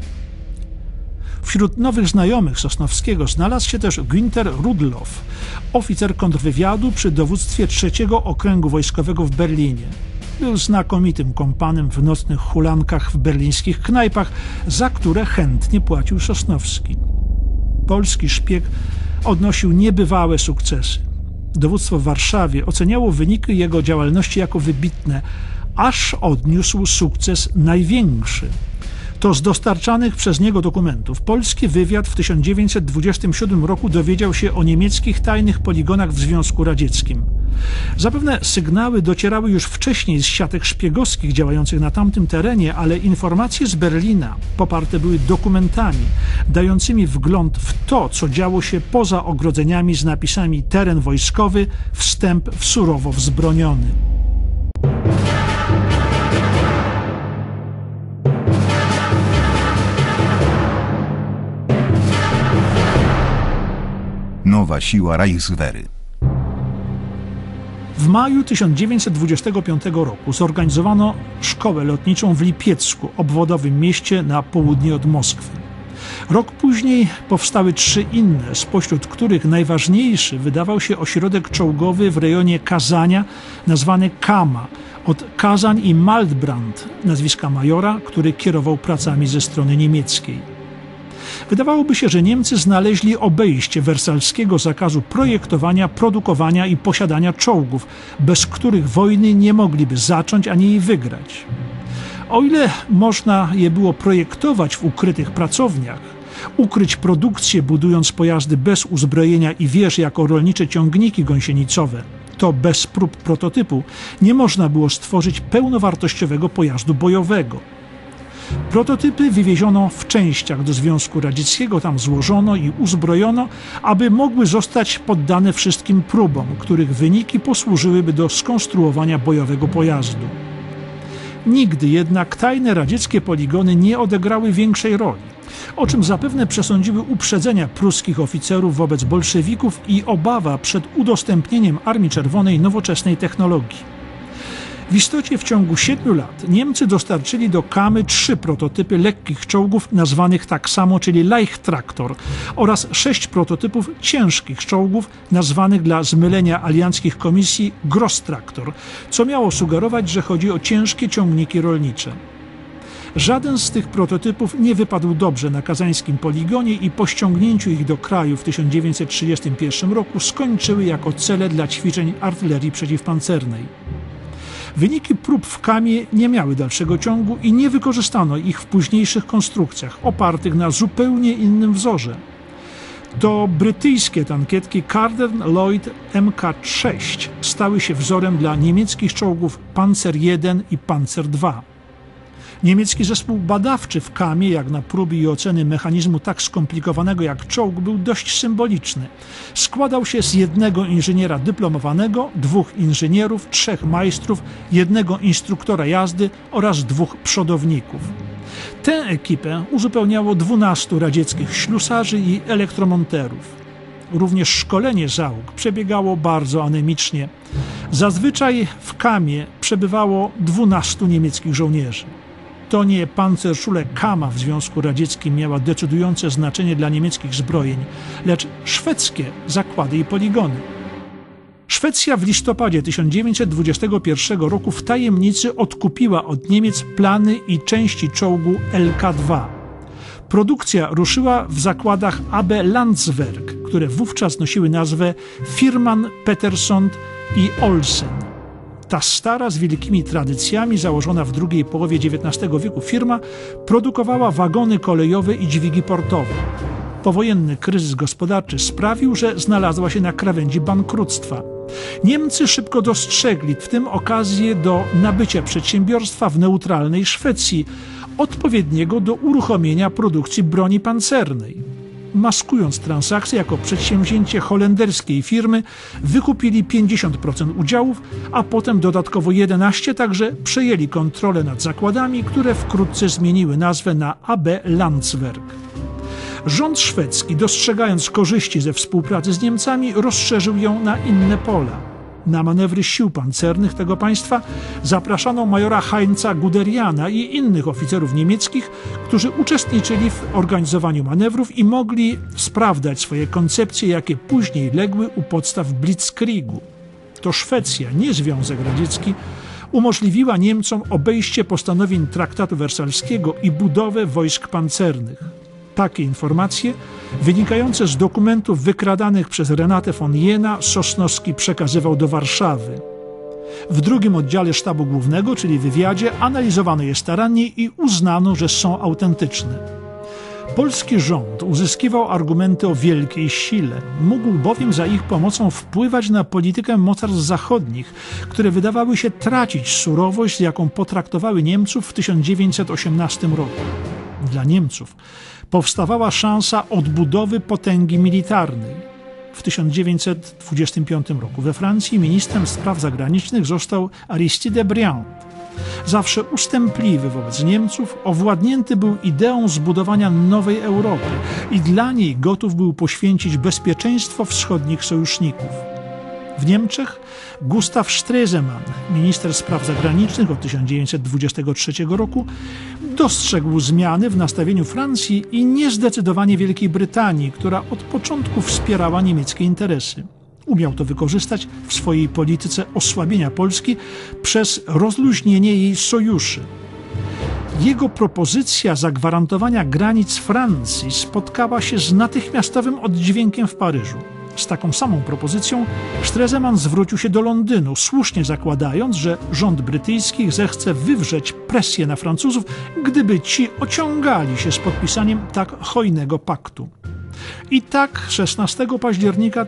Wśród nowych znajomych Sosnowskiego znalazł się też Günter Rudloff, oficer kontrwywiadu przy dowództwie 3. Okręgu Wojskowego w Berlinie. Był znakomitym kompanem w nocnych hulankach w berlińskich knajpach, za które chętnie płacił Sosnowski. Polski szpieg odnosił niebywałe sukcesy. Dowództwo w Warszawie oceniało wyniki jego działalności jako wybitne, aż odniósł sukces największy. To z dostarczanych przez niego dokumentów polski wywiad w 1927 roku dowiedział się o niemieckich tajnych poligonach w Związku Radzieckim. Zapewne sygnały docierały już wcześniej z siatek szpiegowskich działających na tamtym terenie, ale informacje z Berlina poparte były dokumentami dającymi wgląd w to, co działo się poza ogrodzeniami z napisami teren wojskowy, wstęp w surowo wzbroniony. Nowa siła Reichswehry. W maju 1925 roku zorganizowano szkołę lotniczą w Lipiecku, obwodowym mieście na południe od Moskwy. Rok później powstały 3 inne, spośród których najważniejszy wydawał się ośrodek czołgowy w rejonie Kazania, nazwany Kama, od Kazań i Maltbrand, nazwiska majora, który kierował pracami ze strony niemieckiej. Wydawałoby się, że Niemcy znaleźli obejście wersalskiego zakazu projektowania, produkowania i posiadania czołgów, bez których wojny nie mogliby zacząć ani jej wygrać. O ile można je było projektować w ukrytych pracowniach, ukryć produkcję budując pojazdy bez uzbrojenia i wież jako rolnicze ciągniki gąsienicowe, to bez prób prototypu nie można było stworzyć pełnowartościowego pojazdu bojowego. Prototypy wywieziono w częściach do Związku Radzieckiego, tam złożono i uzbrojono, aby mogły zostać poddane wszystkim próbom, których wyniki posłużyłyby do skonstruowania bojowego pojazdu. Nigdy jednak tajne radzieckie poligony nie odegrały większej roli, o czym zapewne przesądziły uprzedzenia pruskich oficerów wobec bolszewików i obawa przed udostępnieniem Armii Czerwonej nowoczesnej technologii. W istocie w ciągu 7 lat Niemcy dostarczyli do Kamy 3 prototypy lekkich czołgów nazwanych tak samo, czyli Leichttraktor, oraz 6 prototypów ciężkich czołgów nazwanych dla zmylenia alianckich komisji Grosstraktor, co miało sugerować, że chodzi o ciężkie ciągniki rolnicze. Żaden z tych prototypów nie wypadł dobrze na kazańskim poligonie i po ściągnięciu ich do kraju w 1931 roku skończyły jako cele dla ćwiczeń artylerii przeciwpancernej. Wyniki prób w Kamie nie miały dalszego ciągu i nie wykorzystano ich w późniejszych konstrukcjach opartych na zupełnie innym wzorze. To brytyjskie tankietki Carden Lloyd Mk6 stały się wzorem dla niemieckich czołgów Panzer I i Panzer II. Niemiecki zespół badawczy w Kamie, jak na próby i oceny mechanizmu tak skomplikowanego jak czołg, był dość symboliczny. Składał się z 1 inżyniera dyplomowanego, 2 inżynierów, 3 majstrów, 1 instruktora jazdy oraz 2 przodowników. Tę ekipę uzupełniało 12 radzieckich ślusarzy i elektromonterów. Również szkolenie załóg przebiegało bardzo anemicznie. Zazwyczaj w Kamie przebywało 12 niemieckich żołnierzy. To nie Panzerschule Kama w Związku Radzieckim miała decydujące znaczenie dla niemieckich zbrojeń, lecz szwedzkie zakłady i poligony. Szwecja w listopadzie 1921 roku w tajemnicy odkupiła od Niemiec plany i części czołgu LK-2. Produkcja ruszyła w zakładach AB Landswerk, które wówczas nosiły nazwę Firman, Peterson i Olsen. Ta stara, z wielkimi tradycjami, założona w drugiej połowie XIX wieku firma produkowała wagony kolejowe i dźwigi portowe. Powojenny kryzys gospodarczy sprawił, że znalazła się na krawędzi bankructwa. Niemcy szybko dostrzegli w tym okazję do nabycia przedsiębiorstwa w neutralnej Szwecji, odpowiedniego do uruchomienia produkcji broni pancernej. Maskując transakcję jako przedsięwzięcie holenderskiej firmy, wykupili 50% udziałów, a potem dodatkowo 11%, także przejęli kontrolę nad zakładami, które wkrótce zmieniły nazwę na AB Landswerk. Rząd szwedzki, dostrzegając korzyści ze współpracy z Niemcami, rozszerzył ją na inne pola. Na manewry sił pancernych tego państwa zapraszano majora Heinza Guderiana i innych oficerów niemieckich, którzy uczestniczyli w organizowaniu manewrów i mogli sprawdzać swoje koncepcje, jakie później legły u podstaw Blitzkriegu. To Szwecja, nie Związek Radziecki, umożliwiła Niemcom obejście postanowień traktatu wersalskiego i budowę wojsk pancernych. Takie informacje, wynikające z dokumentów wykradanych przez Renatę von Jena, Sosnowski przekazywał do Warszawy. W drugim oddziale sztabu głównego, czyli wywiadzie, analizowano je starannie i uznano, że są autentyczne. Polski rząd uzyskiwał argumenty o wielkiej sile. Mógł bowiem za ich pomocą wpływać na politykę mocarstw zachodnich, które wydawały się tracić surowość, z jaką potraktowały Niemców w 1918 roku. Dla Niemców powstawała szansa odbudowy potęgi militarnej. W 1925 roku we Francji ministrem spraw zagranicznych został Aristide Briand. Zawsze ustępliwy wobec Niemców, owładnięty był ideą zbudowania nowej Europy i dla niej gotów był poświęcić bezpieczeństwo wschodnich sojuszników. W Niemczech Gustav Stresemann, minister spraw zagranicznych od 1923 roku, dostrzegł zmiany w nastawieniu Francji i niezdecydowanie Wielkiej Brytanii, która od początku wspierała niemieckie interesy. Umiał to wykorzystać w swojej polityce osłabienia Polski przez rozluźnienie jej sojuszy. Jego propozycja zagwarantowania granic Francji spotkała się z natychmiastowym oddźwiękiem w Paryżu. Z taką samą propozycją Stresemann zwrócił się do Londynu, słusznie zakładając, że rząd brytyjski zechce wywrzeć presję na Francuzów, gdyby ci ociągali się z podpisaniem tak hojnego paktu. I tak 16 października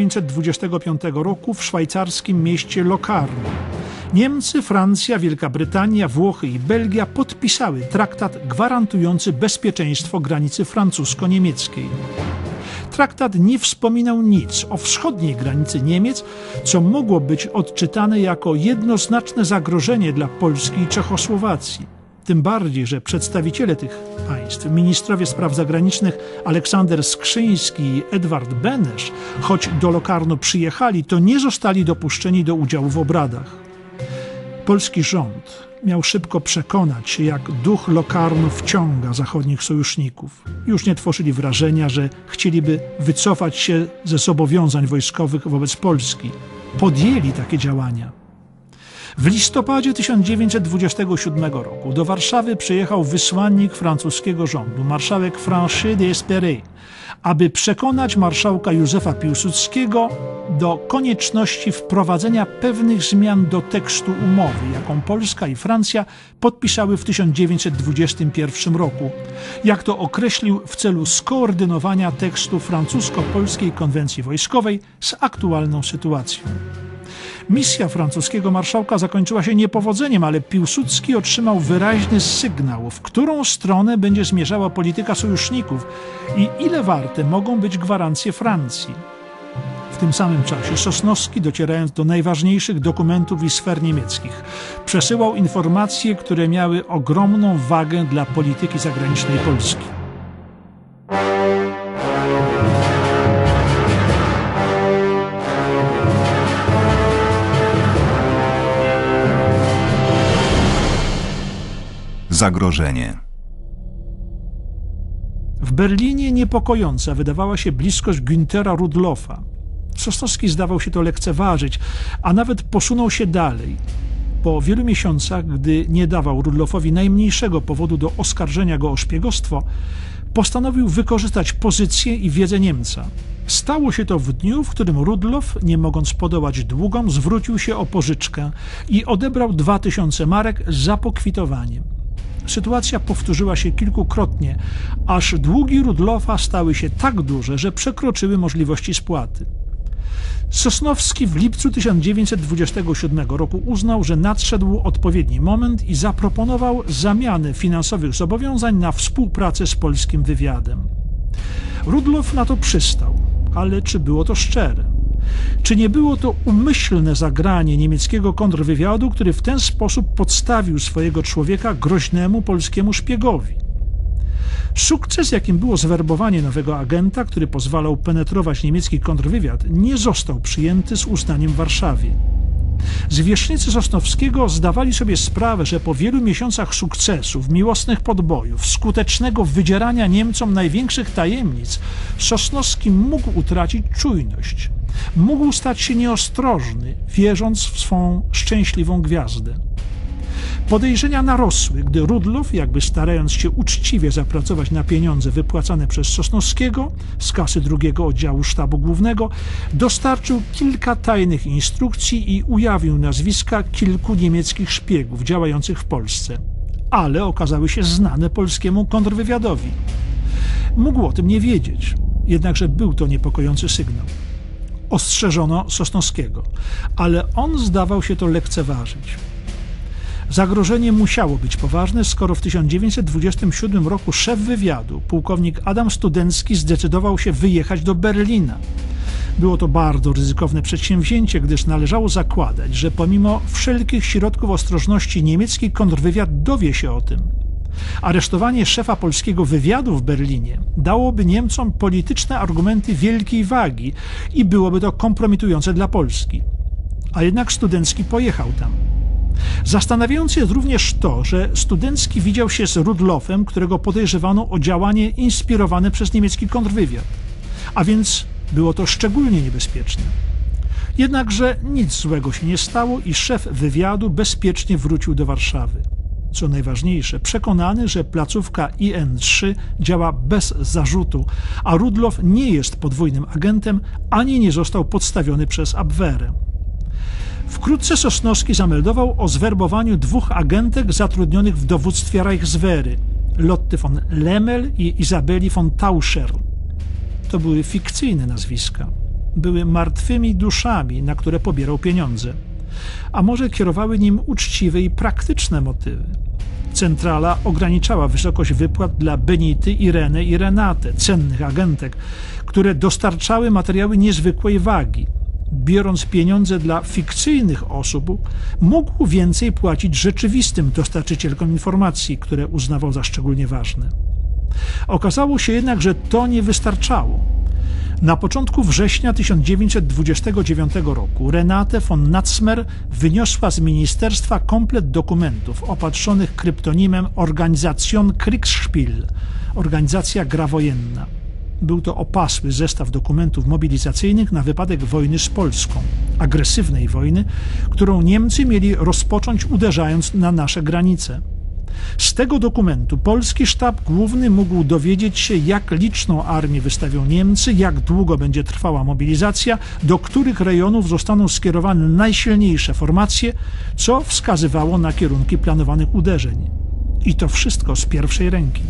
1925 roku w szwajcarskim mieście Locarno Niemcy, Francja, Wielka Brytania, Włochy i Belgia podpisały traktat gwarantujący bezpieczeństwo granicy francusko-niemieckiej. Traktat nie wspominał nic o wschodniej granicy Niemiec, co mogło być odczytane jako jednoznaczne zagrożenie dla Polski i Czechosłowacji. Tym bardziej, że przedstawiciele tych państw, ministrowie spraw zagranicznych Aleksander Skrzyński i Edward Benesz, choć do Locarno przyjechali, to nie zostali dopuszczeni do udziału w obradach. Polski rząd miał szybko przekonać się, jak duch Locarno wciąga zachodnich sojuszników. Już nie tworzyli wrażenia, że chcieliby wycofać się ze zobowiązań wojskowych wobec Polski. Podjęli takie działania. W listopadzie 1927 roku do Warszawy przyjechał wysłannik francuskiego rządu, marszałek Franchet d'Espéré, aby przekonać marszałka Józefa Piłsudskiego do konieczności wprowadzenia pewnych zmian do tekstu umowy, jaką Polska i Francja podpisały w 1921 roku, jak to określił, w celu skoordynowania tekstu francusko-polskiej konwencji wojskowej z aktualną sytuacją. Misja francuskiego marszałka zakończyła się niepowodzeniem, ale Piłsudski otrzymał wyraźny sygnał, w którą stronę będzie zmierzała polityka sojuszników i ile warte mogą być gwarancje Francji. W tym samym czasie Sosnowski, docierając do najważniejszych dokumentów i sfer niemieckich, przesyłał informacje, które miały ogromną wagę dla polityki zagranicznej Polski. Zagrożenie. W Berlinie niepokojąca wydawała się bliskość Günthera Rudloffa. Sosnowski zdawał się to lekceważyć, a nawet posunął się dalej. Po wielu miesiącach, gdy nie dawał Rudloffowi najmniejszego powodu do oskarżenia go o szpiegostwo, postanowił wykorzystać pozycję i wiedzę Niemca. Stało się to w dniu, w którym Rudloff, nie mogąc podołać długom, zwrócił się o pożyczkę i odebrał 2000 marek za pokwitowaniem. Sytuacja powtórzyła się kilkukrotnie, aż długi Rudloffa stały się tak duże, że przekroczyły możliwości spłaty. Sosnowski w lipcu 1927 roku uznał, że nadszedł odpowiedni moment i zaproponował zamianę finansowych zobowiązań na współpracę z polskim wywiadem. Rudloff na to przystał, ale czy było to szczere? Czy nie było to umyślne zagranie niemieckiego kontrwywiadu, który w ten sposób podstawił swojego człowieka groźnemu polskiemu szpiegowi? Sukces, jakim było zwerbowanie nowego agenta, który pozwalał penetrować niemiecki kontrwywiad, nie został przyjęty z uznaniem w Warszawie. Zwierzchnicy Sosnowskiego zdawali sobie sprawę, że po wielu miesiącach sukcesów, miłosnych podbojów, skutecznego wydzierania Niemcom największych tajemnic, Sosnowski mógł utracić czujność. Mógł stać się nieostrożny, wierząc w swą szczęśliwą gwiazdę. Podejrzenia narosły, gdy Rudlow, jakby starając się uczciwie zapracować na pieniądze wypłacane przez Sosnowskiego z kasy drugiego oddziału sztabu głównego, dostarczył kilka tajnych instrukcji i ujawnił nazwiska kilku niemieckich szpiegów działających w Polsce, ale okazały się znane polskiemu kontrwywiadowi. Mógł o tym nie wiedzieć, jednakże był to niepokojący sygnał. Ostrzeżono Sosnowskiego, ale on zdawał się to lekceważyć. Zagrożenie musiało być poważne, skoro w 1927 roku szef wywiadu, pułkownik Adam Studencki, zdecydował się wyjechać do Berlina. Było to bardzo ryzykowne przedsięwzięcie, gdyż należało zakładać, że pomimo wszelkich środków ostrożności niemiecki kontrwywiad dowie się o tym. Aresztowanie szefa polskiego wywiadu w Berlinie dałoby Niemcom polityczne argumenty wielkiej wagi i byłoby to kompromitujące dla Polski. A jednak Studencki pojechał tam. Zastanawiające jest również to, że Studencki widział się z Rudlowem, którego podejrzewano o działanie inspirowane przez niemiecki kontrwywiad. A więc było to szczególnie niebezpieczne. Jednakże nic złego się nie stało i szef wywiadu bezpiecznie wrócił do Warszawy. Co najważniejsze, przekonany, że placówka IN-3 działa bez zarzutu, a Rudlow nie jest podwójnym agentem, ani nie został podstawiony przez Abwehrę. Wkrótce Sosnowski zameldował o zwerbowaniu 2 agentek zatrudnionych w dowództwie Reichswehry, Lotte von Lemmel i Izabeli von Tauscherl. To były fikcyjne nazwiska. Były martwymi duszami, na które pobierał pieniądze. A może kierowały nim uczciwe i praktyczne motywy. Centrala ograniczała wysokość wypłat dla Benity, Ireny i Renate, cennych agentek, które dostarczały materiały niezwykłej wagi. Biorąc pieniądze dla fikcyjnych osób, mógł więcej płacić rzeczywistym dostarczycielkom informacji, które uznawał za szczególnie ważne. Okazało się jednak, że to nie wystarczało. Na początku września 1929 roku Renate von Natzmer wyniosła z ministerstwa komplet dokumentów opatrzonych kryptonimem Organisation Kriegsspiel, organizacja gra wojenna. Był to opasły zestaw dokumentów mobilizacyjnych na wypadek wojny z Polską, agresywnej wojny, którą Niemcy mieli rozpocząć uderzając na nasze granice. Z tego dokumentu polski sztab główny mógł dowiedzieć się, jak liczną armię wystawią Niemcy, jak długo będzie trwała mobilizacja, do których rejonów zostaną skierowane najsilniejsze formacje, co wskazywało na kierunki planowanych uderzeń. I to wszystko z pierwszej ręki.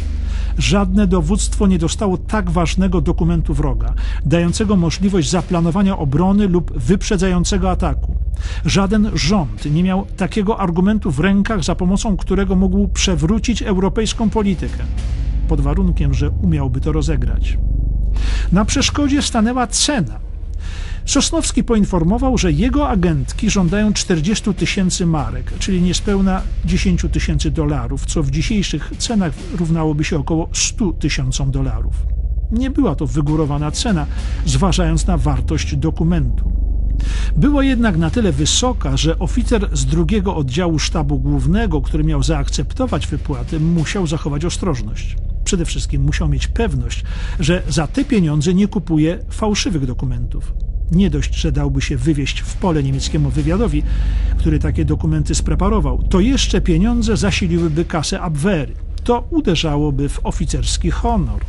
Żadne dowództwo nie dostało tak ważnego dokumentu wroga, dającego możliwość zaplanowania obrony lub wyprzedzającego ataku. Żaden rząd nie miał takiego argumentu w rękach, za pomocą którego mógł przewrócić europejską politykę, pod warunkiem, że umiałby to rozegrać. Na przeszkodzie stanęła cena. Sosnowski poinformował, że jego agentki żądają 40 000 marek, czyli niespełna 10 000 dolarów, co w dzisiejszych cenach równałoby się około 100 000 dolarów. Nie była to wygórowana cena, zważając na wartość dokumentu. Była jednak na tyle wysoka, że oficer z drugiego oddziału sztabu głównego, który miał zaakceptować wypłatę, musiał zachować ostrożność. Przede wszystkim musiał mieć pewność, że za te pieniądze nie kupuje fałszywych dokumentów. Nie dość, że dałby się wywieźć w pole niemieckiemu wywiadowi, który takie dokumenty spreparował, to jeszcze pieniądze zasiliłyby kasę Abwehry. To uderzałoby w oficerski honor.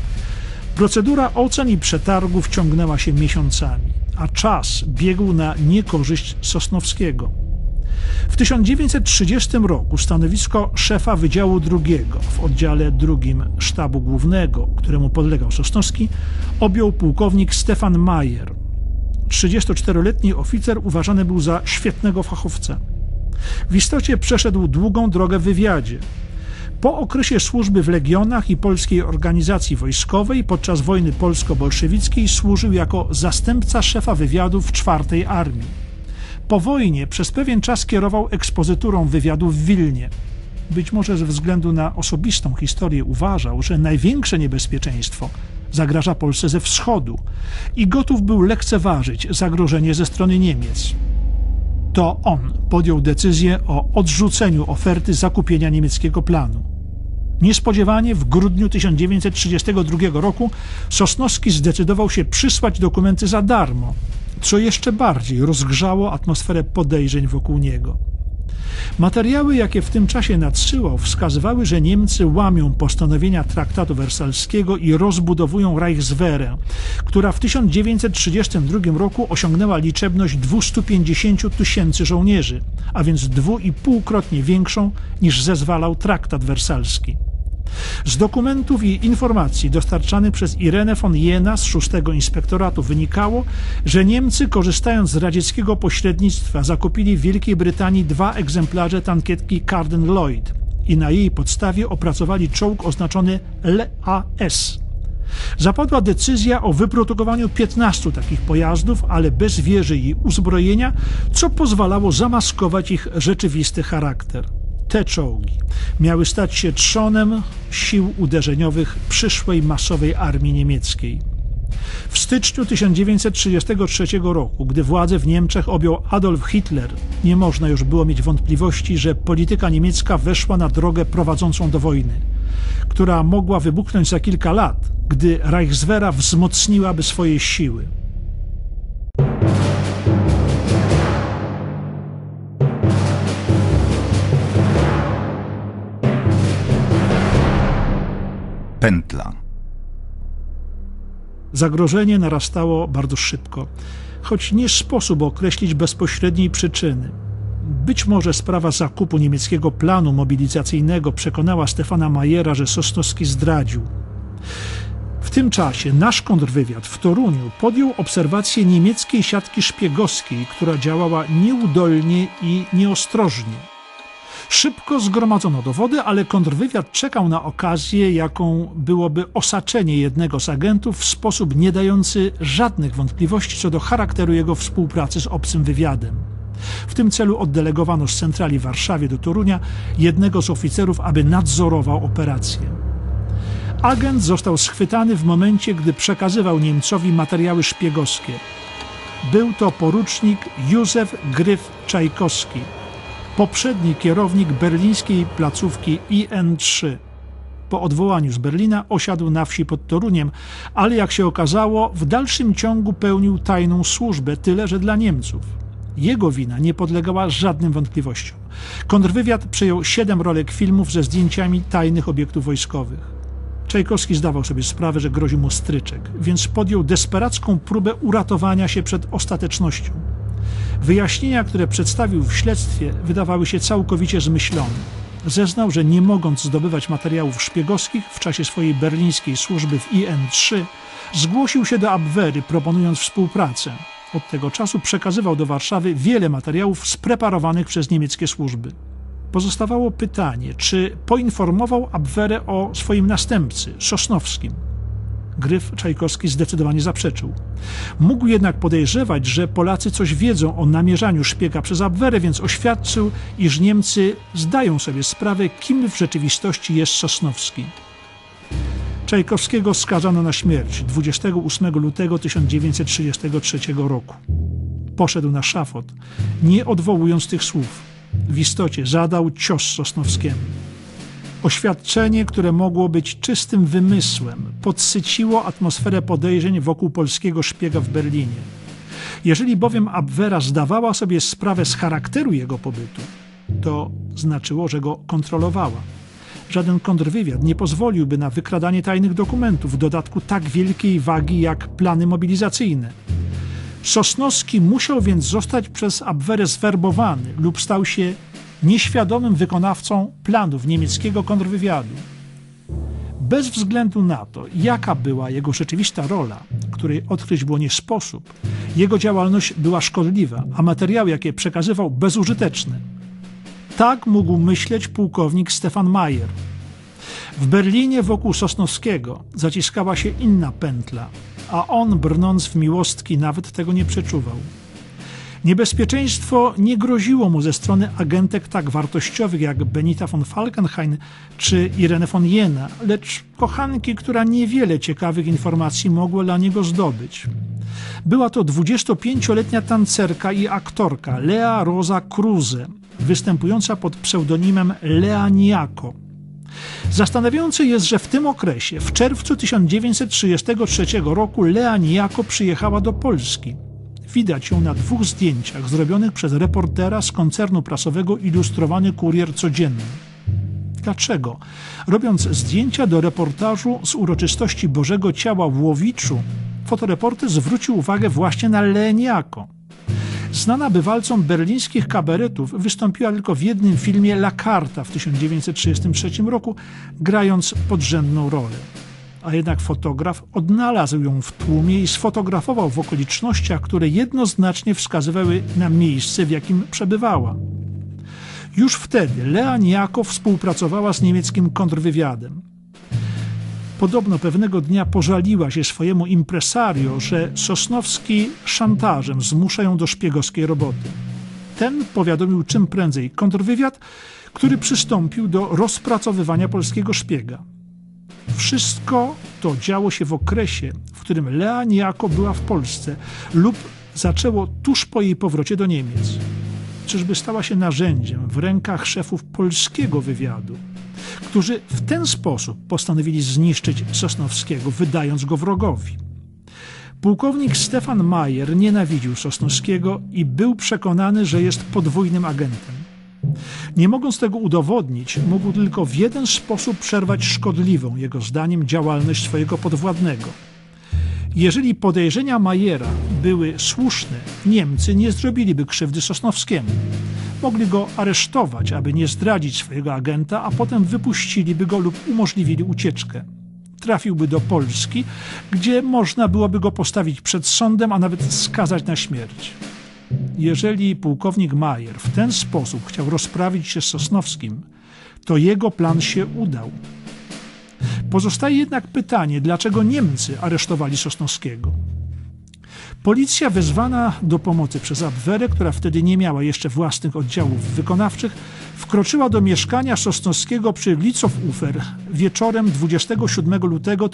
Procedura ocen i przetargów ciągnęła się miesiącami, a czas biegł na niekorzyść Sosnowskiego. W 1930 roku stanowisko szefa Wydziału II w oddziale II Sztabu Głównego, któremu podlegał Sosnowski, objął pułkownik Stefan Mayer. 34-letni oficer uważany był za świetnego fachowca. W istocie przeszedł długą drogę w wywiadzie. Po okresie służby w legionach i polskiej organizacji wojskowej podczas wojny polsko-bolszewickiej służył jako zastępca szefa wywiadu w IV Armii. Po wojnie przez pewien czas kierował ekspozyturą wywiadu w Wilnie. Być może ze względu na osobistą historię uważał, że największe niebezpieczeństwo zagraża Polsce ze wschodu i gotów był lekceważyć zagrożenie ze strony Niemiec. To on podjął decyzję o odrzuceniu oferty zakupienia niemieckiego planu. Niespodziewanie w grudniu 1932 roku Sosnowski zdecydował się przysłać dokumenty za darmo, co jeszcze bardziej rozgrzało atmosferę podejrzeń wokół niego. Materiały, jakie w tym czasie nadsyłał, wskazywały, że Niemcy łamią postanowienia traktatu wersalskiego i rozbudowują Reichswehrę, która w 1932 roku osiągnęła liczebność 250 000 żołnierzy, a więc 2,5-krotnie większą niż zezwalał traktat wersalski. Z dokumentów i informacji dostarczanych przez Irenę von Jena z 6. Inspektoratu wynikało, że Niemcy, korzystając z radzieckiego pośrednictwa, zakupili w Wielkiej Brytanii 2 egzemplarze tankietki Carden Lloyd i na jej podstawie opracowali czołg oznaczony LAS. Zapadła decyzja o wyprodukowaniu 15 takich pojazdów, ale bez wieży i uzbrojenia, co pozwalało zamaskować ich rzeczywisty charakter. Te czołgi miały stać się trzonem sił uderzeniowych przyszłej masowej armii niemieckiej. W styczniu 1933 roku, gdy władzę w Niemczech objął Adolf Hitler, nie można już było mieć wątpliwości, że polityka niemiecka weszła na drogę prowadzącą do wojny, która mogła wybuchnąć za kilka lat, gdy Reichswehra wzmocniłaby swoje siły. Pętla. Zagrożenie narastało bardzo szybko, choć nie sposób określić bezpośredniej przyczyny. Być może sprawa zakupu niemieckiego planu mobilizacyjnego przekonała Stefana Mayera, że Sosnowski zdradził. W tym czasie nasz kontrwywiad w Toruniu podjął obserwację niemieckiej siatki szpiegowskiej, która działała nieudolnie i nieostrożnie. Szybko zgromadzono dowody, ale kontrwywiad czekał na okazję, jaką byłoby osaczenie jednego z agentów w sposób nie dający żadnych wątpliwości co do charakteru jego współpracy z obcym wywiadem. W tym celu oddelegowano z centrali w Warszawie do Torunia jednego z oficerów, aby nadzorował operację. Agent został schwytany w momencie, gdy przekazywał Niemcowi materiały szpiegowskie. Był to porucznik Józef Gryf Czajkowski, poprzedni kierownik berlińskiej placówki IN-3. Po odwołaniu z Berlina osiadł na wsi pod Toruniem, ale jak się okazało, w dalszym ciągu pełnił tajną służbę, tyle że dla Niemców. Jego wina nie podlegała żadnym wątpliwościom. Kontrwywiad przejął 7 rolek filmów ze zdjęciami tajnych obiektów wojskowych. Czajkowski zdawał sobie sprawę, że grozi mu stryczek, więc podjął desperacką próbę uratowania się przed ostatecznością. Wyjaśnienia, które przedstawił w śledztwie, wydawały się całkowicie zmyślone. Zeznał, że nie mogąc zdobywać materiałów szpiegowskich w czasie swojej berlińskiej służby w IN-3, zgłosił się do Abwehry, proponując współpracę. Od tego czasu przekazywał do Warszawy wiele materiałów spreparowanych przez niemieckie służby. Pozostawało pytanie, czy poinformował Abwehrę o swoim następcy, Sosnowskim. Gryf Czajkowski zdecydowanie zaprzeczył. Mógł jednak podejrzewać, że Polacy coś wiedzą o namierzaniu szpiega przez Abwehrę, więc oświadczył, iż Niemcy zdają sobie sprawę, kim w rzeczywistości jest Sosnowski. Czajkowskiego skazano na śmierć 28 lutego 1933 roku. Poszedł na szafot, nie odwołując tych słów. W istocie zadał cios Sosnowskiemu. Oświadczenie, które mogło być czystym wymysłem, podsyciło atmosferę podejrzeń wokół polskiego szpiega w Berlinie. Jeżeli bowiem Abwehra zdawała sobie sprawę z charakteru jego pobytu, to znaczyło, że go kontrolowała. Żaden kontrwywiad nie pozwoliłby na wykradanie tajnych dokumentów, w dodatku tak wielkiej wagi jak plany mobilizacyjne. Sosnowski musiał więc zostać przez Abwehrę zwerbowany lub stał się nieświadomym wykonawcą planów niemieckiego kontrwywiadu. Bez względu na to, jaka była jego rzeczywista rola, której odkryć było nie sposób, jego działalność była szkodliwa, a materiały, jakie przekazywał, bezużyteczne. Tak mógł myśleć pułkownik Stefan Mayer. W Berlinie wokół Sosnowskiego zaciskała się inna pętla, a on, brnąc w miłostki, nawet tego nie przeczuwał. Niebezpieczeństwo nie groziło mu ze strony agentek tak wartościowych jak Benita von Falkenhayn czy Irene von Jena, lecz kochanki, która niewiele ciekawych informacji mogła dla niego zdobyć. Była to 25-letnia tancerka i aktorka Lea Rosa Kruse, występująca pod pseudonimem Lea Niejako. Zastanawiające jest, że w tym okresie, w czerwcu 1933 roku, Lea Niejako przyjechała do Polski. Widać ją na 2 zdjęciach zrobionych przez reportera z koncernu prasowego Ilustrowany Kurier Codzienny. Dlaczego? Robiąc zdjęcia do reportażu z uroczystości Bożego Ciała w Łowiczu, fotoreporter zwrócił uwagę właśnie na Leę Niejako. Znana bywalcom berlińskich kabaretów, wystąpiła tylko w jednym filmie La Carta w 1933 roku, grając podrzędną rolę. A jednak fotograf odnalazł ją w tłumie i sfotografował w okolicznościach, które jednoznacznie wskazywały na miejsce, w jakim przebywała. Już wtedy Lea Niejako współpracowała z niemieckim kontrwywiadem. Podobno pewnego dnia pożaliła się swojemu impresario, że Sosnowski szantażem zmusza ją do szpiegowskiej roboty. Ten powiadomił czym prędzej kontrwywiad, który przystąpił do rozpracowywania polskiego szpiega. Wszystko to działo się w okresie, w którym Lea Niejako była w Polsce lub zaczęło tuż po jej powrocie do Niemiec. Czyżby stała się narzędziem w rękach szefów polskiego wywiadu, którzy w ten sposób postanowili zniszczyć Sosnowskiego, wydając go wrogowi. Pułkownik Stefan Majer nienawidził Sosnowskiego i był przekonany, że jest podwójnym agentem. Nie mogąc tego udowodnić, mógł tylko w jeden sposób przerwać szkodliwą, jego zdaniem, działalność swojego podwładnego. Jeżeli podejrzenia Majera były słuszne, Niemcy nie zrobiliby krzywdy Sosnowskiemu. Mogli go aresztować, aby nie zdradzić swojego agenta, a potem wypuściliby go lub umożliwili ucieczkę. Trafiłby do Polski, gdzie można byłoby go postawić przed sądem, a nawet skazać na śmierć. Jeżeli pułkownik Majer w ten sposób chciał rozprawić się z Sosnowskim, to jego plan się udał. Pozostaje jednak pytanie, dlaczego Niemcy aresztowali Sosnowskiego. Policja wezwana do pomocy przez Abwehrę, która wtedy nie miała jeszcze własnych oddziałów wykonawczych, wkroczyła do mieszkania Sosnowskiego przy Litzhof-Ufer wieczorem 27 lutego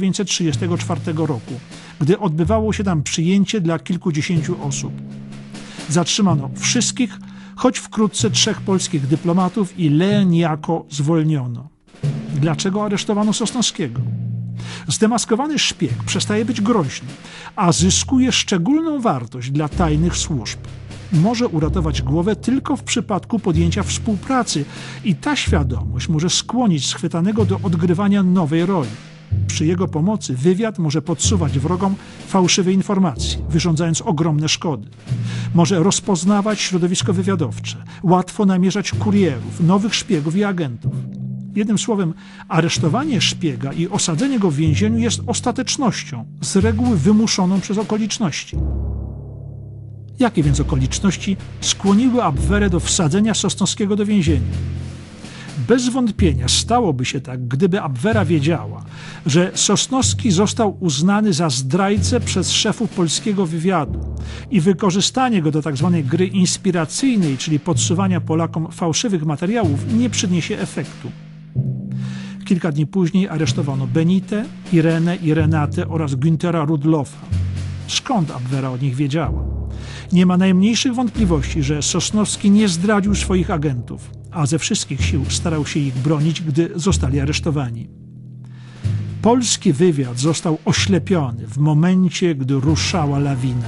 1934 roku, gdy odbywało się tam przyjęcie dla kilkudziesięciu osób. Zatrzymano wszystkich, choć wkrótce 3 polskich dyplomatów i Leę Niejako zwolniono. Dlaczego aresztowano Sosnowskiego? Zdemaskowany szpieg przestaje być groźny, a zyskuje szczególną wartość dla tajnych służb. Może uratować głowę tylko w przypadku podjęcia współpracy i ta świadomość może skłonić schwytanego do odgrywania nowej roli. Przy jego pomocy wywiad może podsuwać wrogom fałszywe informacje, wyrządzając ogromne szkody. Może rozpoznawać środowisko wywiadowcze, łatwo namierzać kurierów, nowych szpiegów i agentów. Jednym słowem, aresztowanie szpiega i osadzenie go w więzieniu jest ostatecznością, z reguły wymuszoną przez okoliczności. Jakie więc okoliczności skłoniły Abwehrę do wsadzenia Sosnowskiego do więzienia? Bez wątpienia stałoby się tak, gdyby Abwehra wiedziała, że Sosnowski został uznany za zdrajcę przez szefów polskiego wywiadu i wykorzystanie go do tzw. gry inspiracyjnej, czyli podsuwania Polakom fałszywych materiałów, nie przyniesie efektu. Kilka dni później aresztowano Benitę, Irenę i Renatę oraz Güntera Rudloffa. Skąd Abwehra o nich wiedziała? Nie ma najmniejszych wątpliwości, że Sosnowski nie zdradził swoich agentów, a ze wszystkich sił starał się ich bronić, gdy zostali aresztowani. Polski wywiad został oślepiony w momencie, gdy ruszała lawina.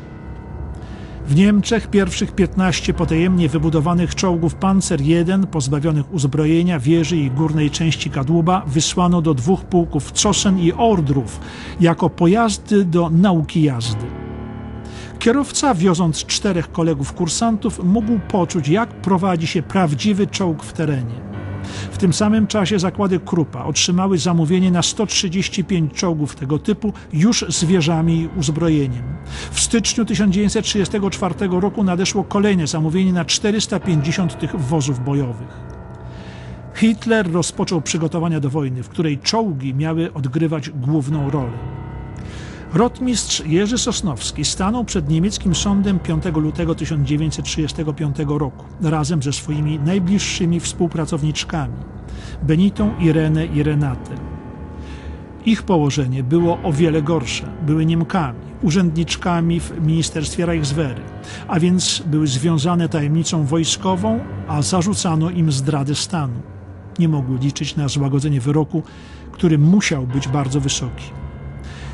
W Niemczech pierwszych 15 potajemnie wybudowanych czołgów Panzer I, pozbawionych uzbrojenia, wieży i górnej części kadłuba, wysłano do 2 pułków Zossen i Ohrdruf jako pojazdy do nauki jazdy. Kierowca, wioząc 4 kolegów kursantów, mógł poczuć, jak prowadzi się prawdziwy czołg w terenie. W tym samym czasie zakłady Kruppa otrzymały zamówienie na 135 czołgów tego typu, już z wieżami i uzbrojeniem. W styczniu 1934 roku nadeszło kolejne zamówienie na 450 tych wozów bojowych. Hitler rozpoczął przygotowania do wojny, w której czołgi miały odgrywać główną rolę. Rotmistrz Jerzy Sosnowski stanął przed niemieckim sądem 5 lutego 1935 roku razem ze swoimi najbliższymi współpracowniczkami Benitą, Irenę i Renatę. Ich położenie było o wiele gorsze. Były Niemkami, urzędniczkami w Ministerstwie Reichswehry, a więc były związane tajemnicą wojskową, a zarzucano im zdradę stanu. Nie mogły liczyć na złagodzenie wyroku, który musiał być bardzo wysoki.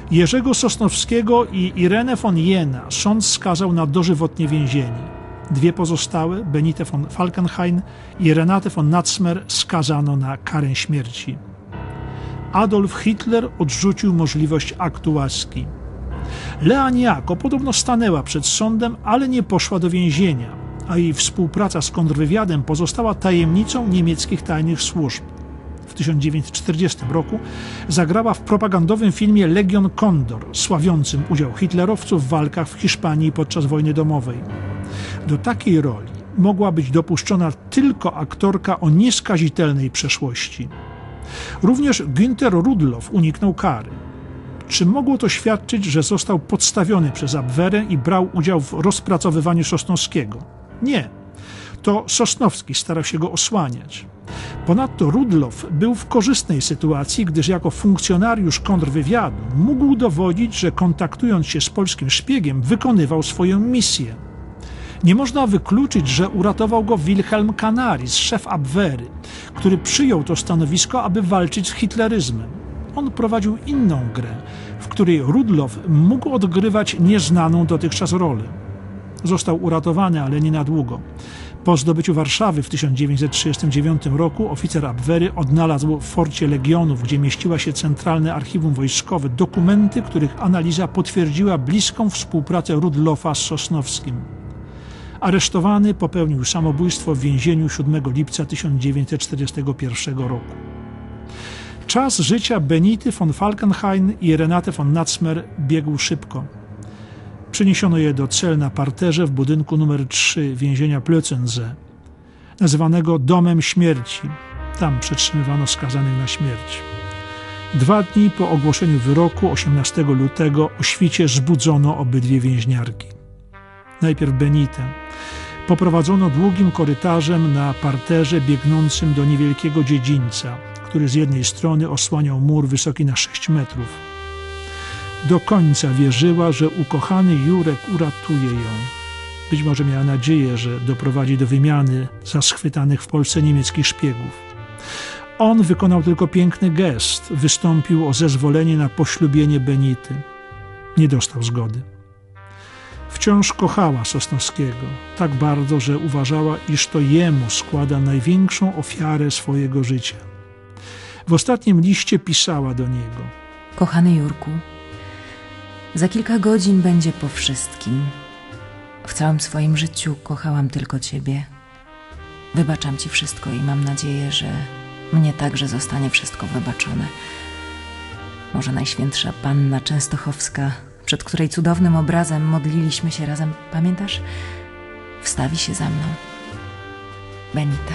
Jerzego Sosnowskiego i Irenę von Jena sąd skazał na dożywotnie więzienie. Dwie pozostałe, Benitę von Falkenhayn i Renatę von Natzmer, skazano na karę śmierci. Adolf Hitler odrzucił możliwość aktu łaski. Lea niejako podobno stanęła przed sądem, ale nie poszła do więzienia, a jej współpraca z kontrwywiadem pozostała tajemnicą niemieckich tajnych służb. W 1940 roku zagrała w propagandowym filmie Legion Kondor, sławiącym udział hitlerowców w walkach w Hiszpanii podczas wojny domowej. Do takiej roli mogła być dopuszczona tylko aktorka o nieskazitelnej przeszłości. Również Günter Rudloff uniknął kary. Czy mogło to świadczyć, że został podstawiony przez Abwehrę i brał udział w rozpracowywaniu Sosnowskiego? Nie. To Sosnowski starał się go osłaniać. Ponadto Rudloff był w korzystnej sytuacji, gdyż jako funkcjonariusz kontrwywiadu mógł dowodzić, że kontaktując się z polskim szpiegiem wykonywał swoją misję. Nie można wykluczyć, że uratował go Wilhelm Canaris, szef Abwehry, który przyjął to stanowisko, aby walczyć z hitleryzmem. On prowadził inną grę, w której Rudloff mógł odgrywać nieznaną dotychczas rolę. Został uratowany, ale nie na długo. Po zdobyciu Warszawy w 1939 roku oficer Abwehry odnalazł w forcie Legionów, gdzie mieściła się Centralne Archiwum Wojskowe, dokumenty, których analiza potwierdziła bliską współpracę Rudloffa z Sosnowskim. Aresztowany popełnił samobójstwo w więzieniu 7 lipca 1941 roku. Czas życia Benity von Falkenhayn i Renate von Natzmer biegł szybko. Przeniesiono je do cel na parterze w budynku nr 3 więzienia Plötzensee, nazywanego Domem Śmierci. Tam przetrzymywano skazanych na śmierć. 2 dni po ogłoszeniu wyroku, 18 lutego, o świcie zbudzono obydwie więźniarki. Najpierw Benitę. Poprowadzono długim korytarzem na parterze biegnącym do niewielkiego dziedzińca, który z jednej strony osłaniał mur wysoki na 6 metrów. Do końca wierzyła, że ukochany Jurek uratuje ją. Być może miała nadzieję, że doprowadzi do wymiany za schwytanych w Polsce niemieckich szpiegów. On wykonał tylko piękny gest, wystąpił o zezwolenie na poślubienie Benity. Nie dostał zgody. Wciąż kochała Sosnowskiego, tak bardzo, że uważała, iż to jemu składa największą ofiarę swojego życia. W ostatnim liście pisała do niego: Kochany Jurku, za kilka godzin będzie po wszystkim. W całym swoim życiu kochałam tylko Ciebie. Wybaczam Ci wszystko i mam nadzieję, że mnie także zostanie wszystko wybaczone. Może Najświętsza Panna Częstochowska, przed której cudownym obrazem modliliśmy się razem, pamiętasz? Wstawi się za mną. Benita.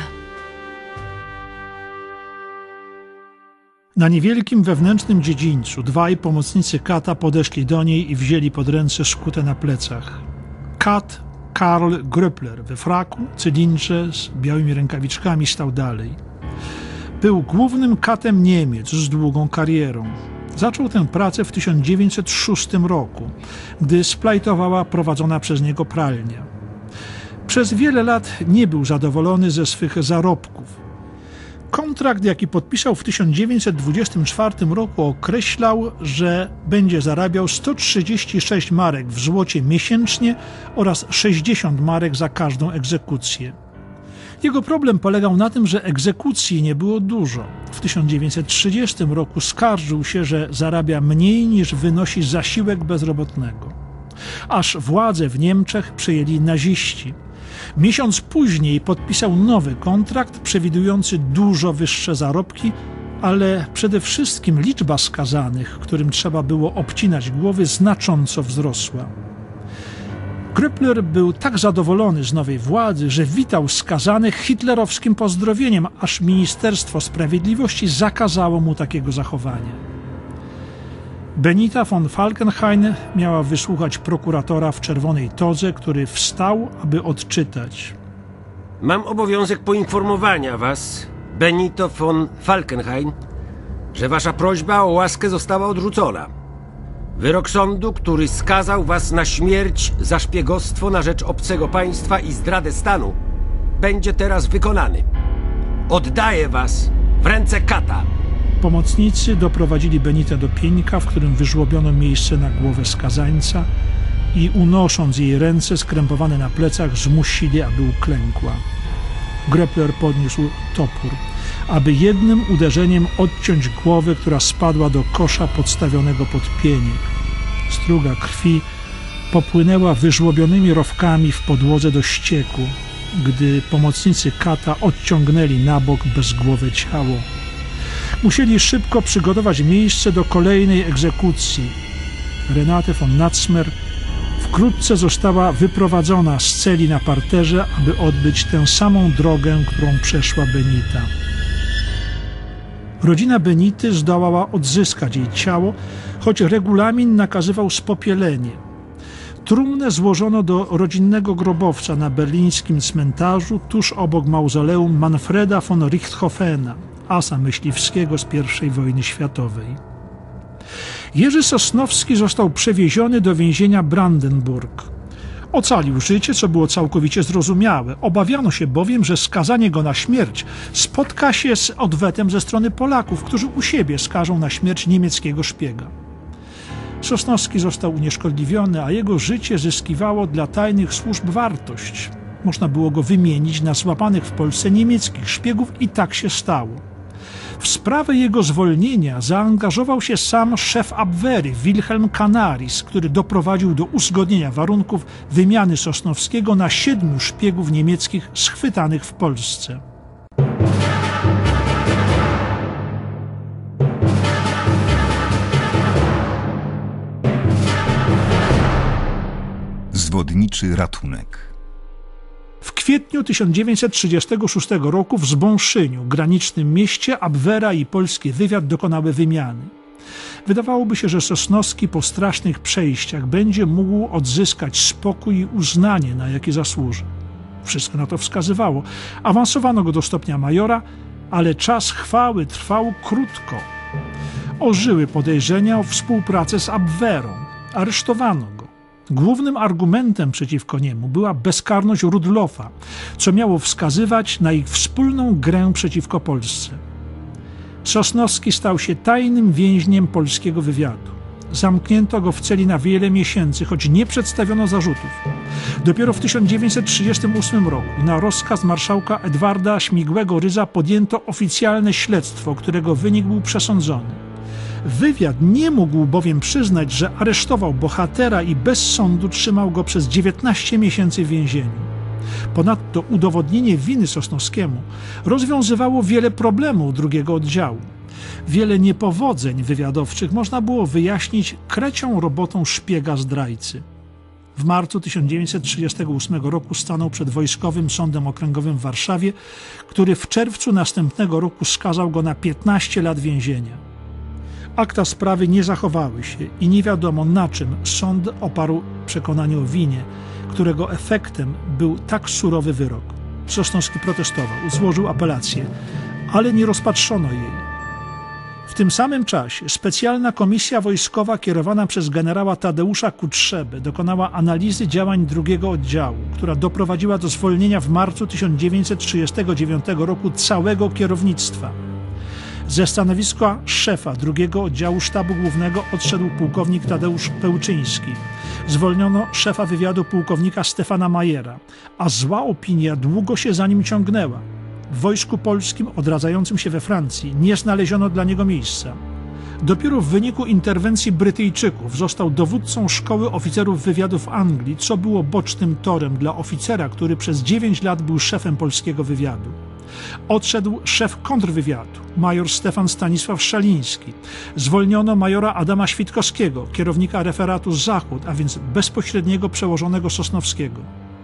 Na niewielkim wewnętrznym dziedzińcu dwaj pomocnicy Kata podeszli do niej i wzięli pod ręce skute na plecach. Kat Karl Gröppler we fraku, cylindrze z białymi rękawiczkami stał dalej. Był głównym katem Niemiec z długą karierą. Zaczął tę pracę w 1906 roku, gdy splajtowała prowadzona przez niego pralnia. Przez wiele lat nie był zadowolony ze swych zarobków. Kontrakt, jaki podpisał w 1924 roku, określał, że będzie zarabiał 136 marek w złocie miesięcznie oraz 60 marek za każdą egzekucję. Jego problem polegał na tym, że egzekucji nie było dużo. W 1930 roku skarżył się, że zarabia mniej niż wynosi zasiłek bezrobotnego. Aż władzę w Niemczech przejęli naziści. Miesiąc później podpisał nowy kontrakt przewidujący dużo wyższe zarobki, ale przede wszystkim liczba skazanych, którym trzeba było obcinać głowy, znacząco wzrosła. Gröppler był tak zadowolony z nowej władzy, że witał skazanych hitlerowskim pozdrowieniem, aż Ministerstwo Sprawiedliwości zakazało mu takiego zachowania. Benita von Falkenhayn miała wysłuchać prokuratora w czerwonej todze, który wstał, aby odczytać. Mam obowiązek poinformowania was, Benito von Falkenhayn, że wasza prośba o łaskę została odrzucona. Wyrok sądu, który skazał was na śmierć za szpiegostwo na rzecz obcego państwa i zdradę stanu, będzie teraz wykonany. Oddaję was w ręce Kata. Pomocnicy doprowadzili Benitę do pieńka, w którym wyżłobiono miejsce na głowę skazańca i unosząc jej ręce skrępowane na plecach zmusili, aby uklękła. Gröppler podniósł topór, aby jednym uderzeniem odciąć głowę, która spadła do kosza podstawionego pod pieniek. Struga krwi popłynęła wyżłobionymi rowkami w podłodze do ścieku, gdy pomocnicy kata odciągnęli na bok bezgłowe ciało. Musieli szybko przygotować miejsce do kolejnej egzekucji. Renate von Natzmer wkrótce została wyprowadzona z celi na parterze, aby odbyć tę samą drogę, którą przeszła Benita. Rodzina Benity zdołała odzyskać jej ciało, choć regulamin nakazywał spopielenie. Trumnę złożono do rodzinnego grobowca na berlińskim cmentarzu tuż obok mauzoleum Manfreda von Richthofena, asa myśliwskiego z I wojny światowej. Jerzy Sosnowski został przewieziony do więzienia Brandenburg. Ocalił życie, co było całkowicie zrozumiałe. Obawiano się bowiem, że skazanie go na śmierć spotka się z odwetem ze strony Polaków, którzy u siebie skażą na śmierć niemieckiego szpiega. Sosnowski został unieszkodliwiony, a jego życie zyskiwało dla tajnych służb wartość. Można było go wymienić na złapanych w Polsce niemieckich szpiegów i tak się stało. W sprawę jego zwolnienia zaangażował się sam szef Abwehry Wilhelm Canaris, który doprowadził do uzgodnienia warunków wymiany Sosnowskiego na 7 szpiegów niemieckich schwytanych w Polsce. Zwodniczy ratunek. W kwietniu 1936 roku w Zbąszyniu, granicznym mieście, Abwehra i polski wywiad dokonały wymiany. Wydawałoby się, że Sosnowski po strasznych przejściach będzie mógł odzyskać spokój i uznanie, na jakie zasłuży. Wszystko na to wskazywało. Awansowano go do stopnia majora, ale czas chwały trwał krótko. Ożyły podejrzenia o współpracę z Abwehrą. Aresztowano go. Głównym argumentem przeciwko niemu była bezkarność Rudloffa, co miało wskazywać na ich wspólną grę przeciwko Polsce. Sosnowski stał się tajnym więźniem polskiego wywiadu. Zamknięto go w celi na wiele miesięcy, choć nie przedstawiono zarzutów. Dopiero w 1938 roku na rozkaz marszałka Edwarda Śmigłego-Rydza podjęto oficjalne śledztwo, którego wynik był przesądzony. Wywiad nie mógł bowiem przyznać, że aresztował bohatera i bez sądu trzymał go przez 19 miesięcy w więzieniu. Ponadto udowodnienie winy Sosnowskiemu rozwiązywało wiele problemów drugiego oddziału. Wiele niepowodzeń wywiadowczych można było wyjaśnić krecią robotą szpiega zdrajcy. W marcu 1938 roku stanął przed Wojskowym Sądem Okręgowym w Warszawie, który w czerwcu następnego roku skazał go na 15 lat więzienia. Akta sprawy nie zachowały się i nie wiadomo, na czym sąd oparł przekonanie o winie, którego efektem był tak surowy wyrok. Sosnowski protestował, złożył apelację, ale nie rozpatrzono jej. W tym samym czasie specjalna komisja wojskowa kierowana przez generała Tadeusza Kutrzebę dokonała analizy działań drugiego oddziału, która doprowadziła do zwolnienia w marcu 1939 roku całego kierownictwa. Ze stanowiska szefa drugiego oddziału sztabu głównego odszedł pułkownik Tadeusz Pełczyński. Zwolniono szefa wywiadu pułkownika Stefana Majera, a zła opinia długo się za nim ciągnęła. W wojsku polskim odradzającym się we Francji nie znaleziono dla niego miejsca. Dopiero w wyniku interwencji Brytyjczyków został dowódcą szkoły oficerów wywiadu w Anglii, co było bocznym torem dla oficera, który przez 9 lat był szefem polskiego wywiadu. Odszedł szef kontrwywiadu, major Stefan Stanisław Szaliński. Zwolniono majora Adama Świtkowskiego, kierownika referatu Zachód, a więc bezpośredniego przełożonego Sosnowskiego.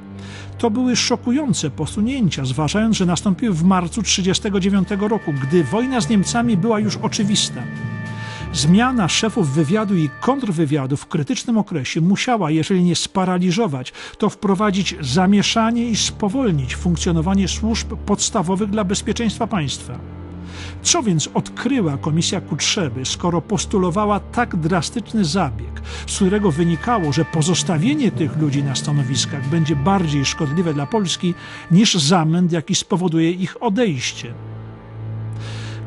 To były szokujące posunięcia, zważając, że nastąpiły w marcu 1939 roku, gdy wojna z Niemcami była już oczywista. Zmiana szefów wywiadu i kontrwywiadu w krytycznym okresie musiała, jeżeli nie sparaliżować, to wprowadzić zamieszanie i spowolnić funkcjonowanie służb podstawowych dla bezpieczeństwa państwa. Co więc odkryła komisja Kutrzeby, skoro postulowała tak drastyczny zabieg, z którego wynikało, że pozostawienie tych ludzi na stanowiskach będzie bardziej szkodliwe dla Polski niż zamęt, jaki spowoduje ich odejście?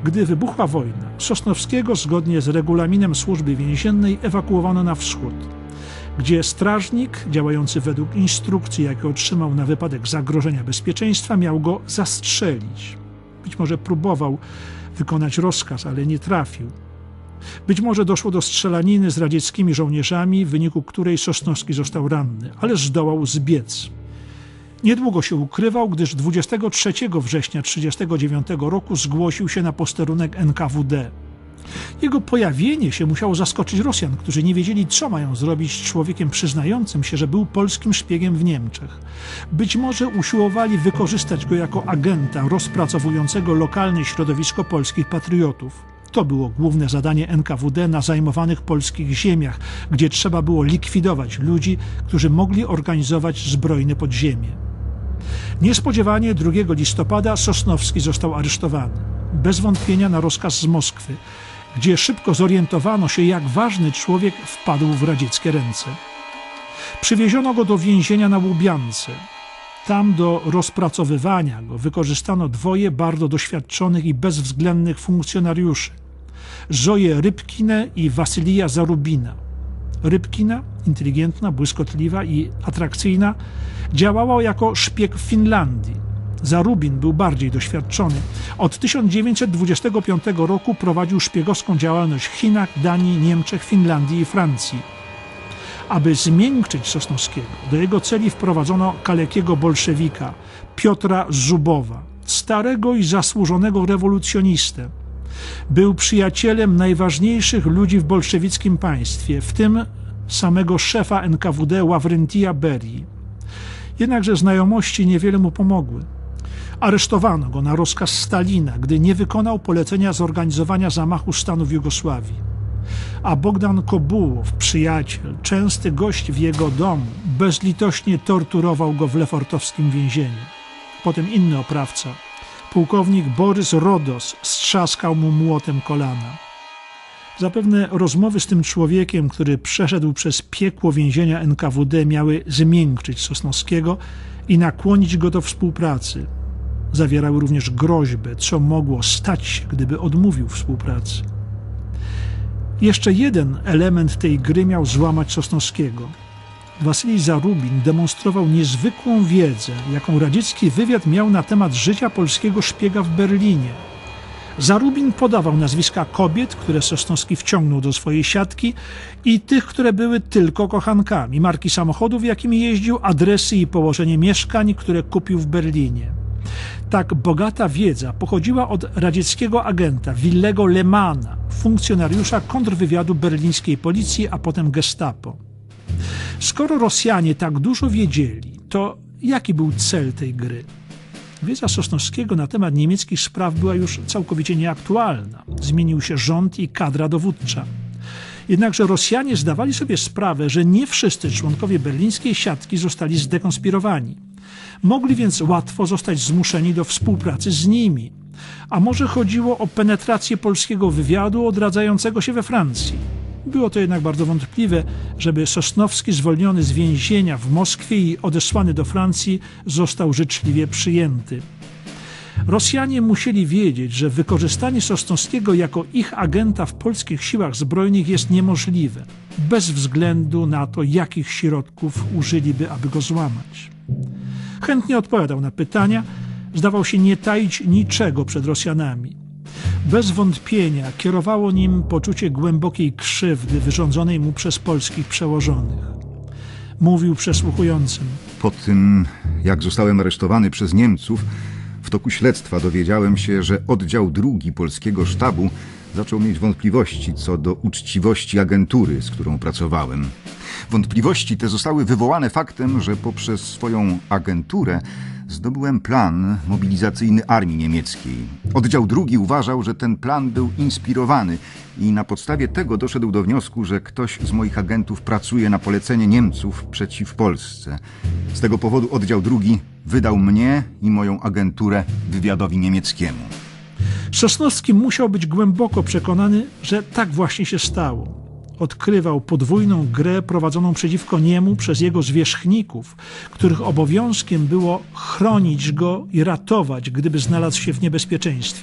Gdy wybuchła wojna, Sosnowskiego zgodnie z regulaminem służby więziennej ewakuowano na wschód, gdzie strażnik działający według instrukcji, jakie otrzymał na wypadek zagrożenia bezpieczeństwa, miał go zastrzelić. Być może próbował wykonać rozkaz, ale nie trafił. Być może doszło do strzelaniny z radzieckimi żołnierzami, w wyniku której Sosnowski został ranny, ale zdołał zbiec. Niedługo się ukrywał, gdyż 23 września 1939 roku zgłosił się na posterunek NKWD. Jego pojawienie się musiało zaskoczyć Rosjan, którzy nie wiedzieli, co mają zrobić z człowiekiem przyznającym się, że był polskim szpiegiem w Niemczech. Być może usiłowali wykorzystać go jako agenta rozpracowującego lokalne środowisko polskich patriotów. To było główne zadanie NKWD na zajmowanych polskich ziemiach, gdzie trzeba było likwidować ludzi, którzy mogli organizować zbrojne podziemie. Niespodziewanie 2 listopada Sosnowski został aresztowany. Bez wątpienia na rozkaz z Moskwy, gdzie szybko zorientowano się, jak ważny człowiek wpadł w radzieckie ręce. Przywieziono go do więzienia na Łubiance. Tam do rozpracowywania go wykorzystano 2 bardzo doświadczonych i bezwzględnych funkcjonariuszy. Zoję Rybkinę i Wasylija Zarubina. Rybkina, inteligentna, błyskotliwa i atrakcyjna, działała jako szpieg w Finlandii. Zarubin był bardziej doświadczony. Od 1925 roku prowadził szpiegowską działalność w Chinach, Danii, Niemczech, Finlandii i Francji. Aby zmiękczyć Sosnowskiego, do jego celi wprowadzono kalekiego bolszewika, Piotra Zubowa, starego i zasłużonego rewolucjonistę. Był przyjacielem najważniejszych ludzi w bolszewickim państwie, w tym samego szefa NKWD Ławrentija Berii. Jednakże znajomości niewiele mu pomogły. Aresztowano go na rozkaz Stalina, gdy nie wykonał polecenia zorganizowania zamachu stanu w Jugosławii. A Bogdan Kobułow, przyjaciel, częsty gość w jego domu, bezlitośnie torturował go w lefortowskim więzieniu. Potem inny oprawca, pułkownik Borys Rodos, strzaskał mu młotem kolana. Zapewne rozmowy z tym człowiekiem, który przeszedł przez piekło więzienia NKWD, miały zmiękczyć Sosnowskiego i nakłonić go do współpracy. Zawierały również groźbę, co mogło stać się, gdyby odmówił współpracy. Jeszcze jeden element tej gry miał złamać Sosnowskiego. Wasylij Zarubin demonstrował niezwykłą wiedzę, jaką radziecki wywiad miał na temat życia polskiego szpiega w Berlinie. Zarubin podawał nazwiska kobiet, które Sosnowski wciągnął do swojej siatki, i tych, które były tylko kochankami, marki samochodów, jakimi jeździł, adresy i położenie mieszkań, które kupił w Berlinie. Tak bogata wiedza pochodziła od radzieckiego agenta Willego Lehmana, funkcjonariusza kontrwywiadu berlińskiej policji, a potem gestapo. Skoro Rosjanie tak dużo wiedzieli, to jaki był cel tej gry? Wiedza Sosnowskiego na temat niemieckich spraw była już całkowicie nieaktualna. Zmienił się rząd i kadra dowódcza. Jednakże Rosjanie zdawali sobie sprawę, że nie wszyscy członkowie berlińskiej siatki zostali zdekonspirowani. Mogli więc łatwo zostać zmuszeni do współpracy z nimi. A może chodziło o penetrację polskiego wywiadu odradzającego się we Francji? Było to jednak bardzo wątpliwe, żeby Sosnowski zwolniony z więzienia w Moskwie i odesłany do Francji został życzliwie przyjęty. Rosjanie musieli wiedzieć, że wykorzystanie Sosnowskiego jako ich agenta w polskich siłach zbrojnych jest niemożliwe, bez względu na to, jakich środków użyliby, aby go złamać. Chętnie odpowiadał na pytania, zdawał się nie taić niczego przed Rosjanami. Bez wątpienia kierowało nim poczucie głębokiej krzywdy wyrządzonej mu przez polskich przełożonych. Mówił przesłuchującym: Po tym, jak zostałem aresztowany przez Niemców, w toku śledztwa dowiedziałem się, że oddział 2 polskiego sztabu zaczął mieć wątpliwości co do uczciwości agentury, z którą pracowałem. Wątpliwości te zostały wywołane faktem, że poprzez swoją agenturę zdobyłem plan mobilizacyjny armii niemieckiej. Oddział 2 uważał, że ten plan był inspirowany i na podstawie tego doszedł do wniosku, że ktoś z moich agentów pracuje na polecenie Niemców przeciw Polsce. Z tego powodu oddział 2 wydał mnie i moją agenturę wywiadowi niemieckiemu. Sosnowski musiał być głęboko przekonany, że tak właśnie się stało. Odkrywał podwójną grę prowadzoną przeciwko niemu przez jego zwierzchników, których obowiązkiem było chronić go i ratować, gdyby znalazł się w niebezpieczeństwie.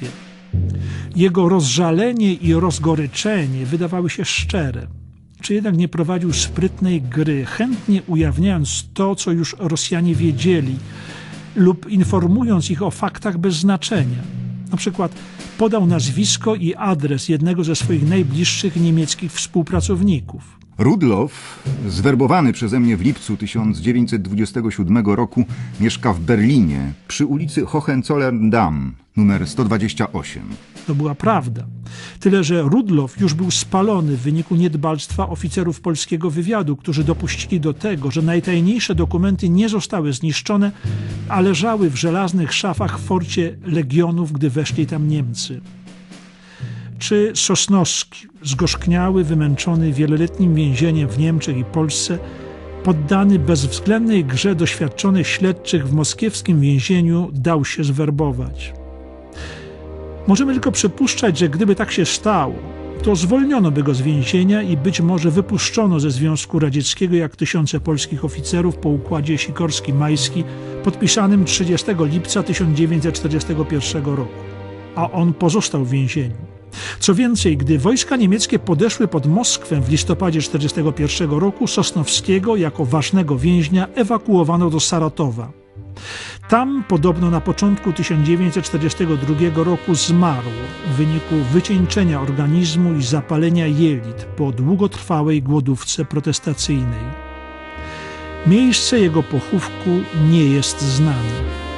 Jego rozżalenie i rozgoryczenie wydawały się szczere. Czy jednak nie prowadził sprytnej gry, chętnie ujawniając to, co już Rosjanie wiedzieli, lub informując ich o faktach bez znaczenia? Na przykład podał nazwisko i adres jednego ze swoich najbliższych niemieckich współpracowników. Rudlow, zwerbowany przeze mnie w lipcu 1927 roku, mieszka w Berlinie, przy ulicy Hohenzollern-Damm, numer 128. To była prawda. Tyle, że Rudlow już był spalony w wyniku niedbalstwa oficerów polskiego wywiadu, którzy dopuścili do tego, że najtajniejsze dokumenty nie zostały zniszczone, a leżały w żelaznych szafach w forcie Legionów, gdy weszli tam Niemcy. Czy Sosnowski, zgorzkniały, wymęczony wieloletnim więzieniem w Niemczech i Polsce, poddany bezwzględnej grze doświadczonych śledczych w moskiewskim więzieniu, dał się zwerbować? Możemy tylko przypuszczać, że gdyby tak się stało, to zwolniono by go z więzienia i być może wypuszczono ze Związku Radzieckiego jak tysiące polskich oficerów po układzie Sikorski-Majski podpisanym 30 lipca 1941 roku. A on pozostał w więzieniu. Co więcej, gdy wojska niemieckie podeszły pod Moskwę w listopadzie 1941 roku, Sosnowskiego jako ważnego więźnia ewakuowano do Saratowa. Tam podobno na początku 1942 roku zmarł w wyniku wycieńczenia organizmu i zapalenia jelit po długotrwałej głodówce protestacyjnej. Miejsce jego pochówku nie jest znane.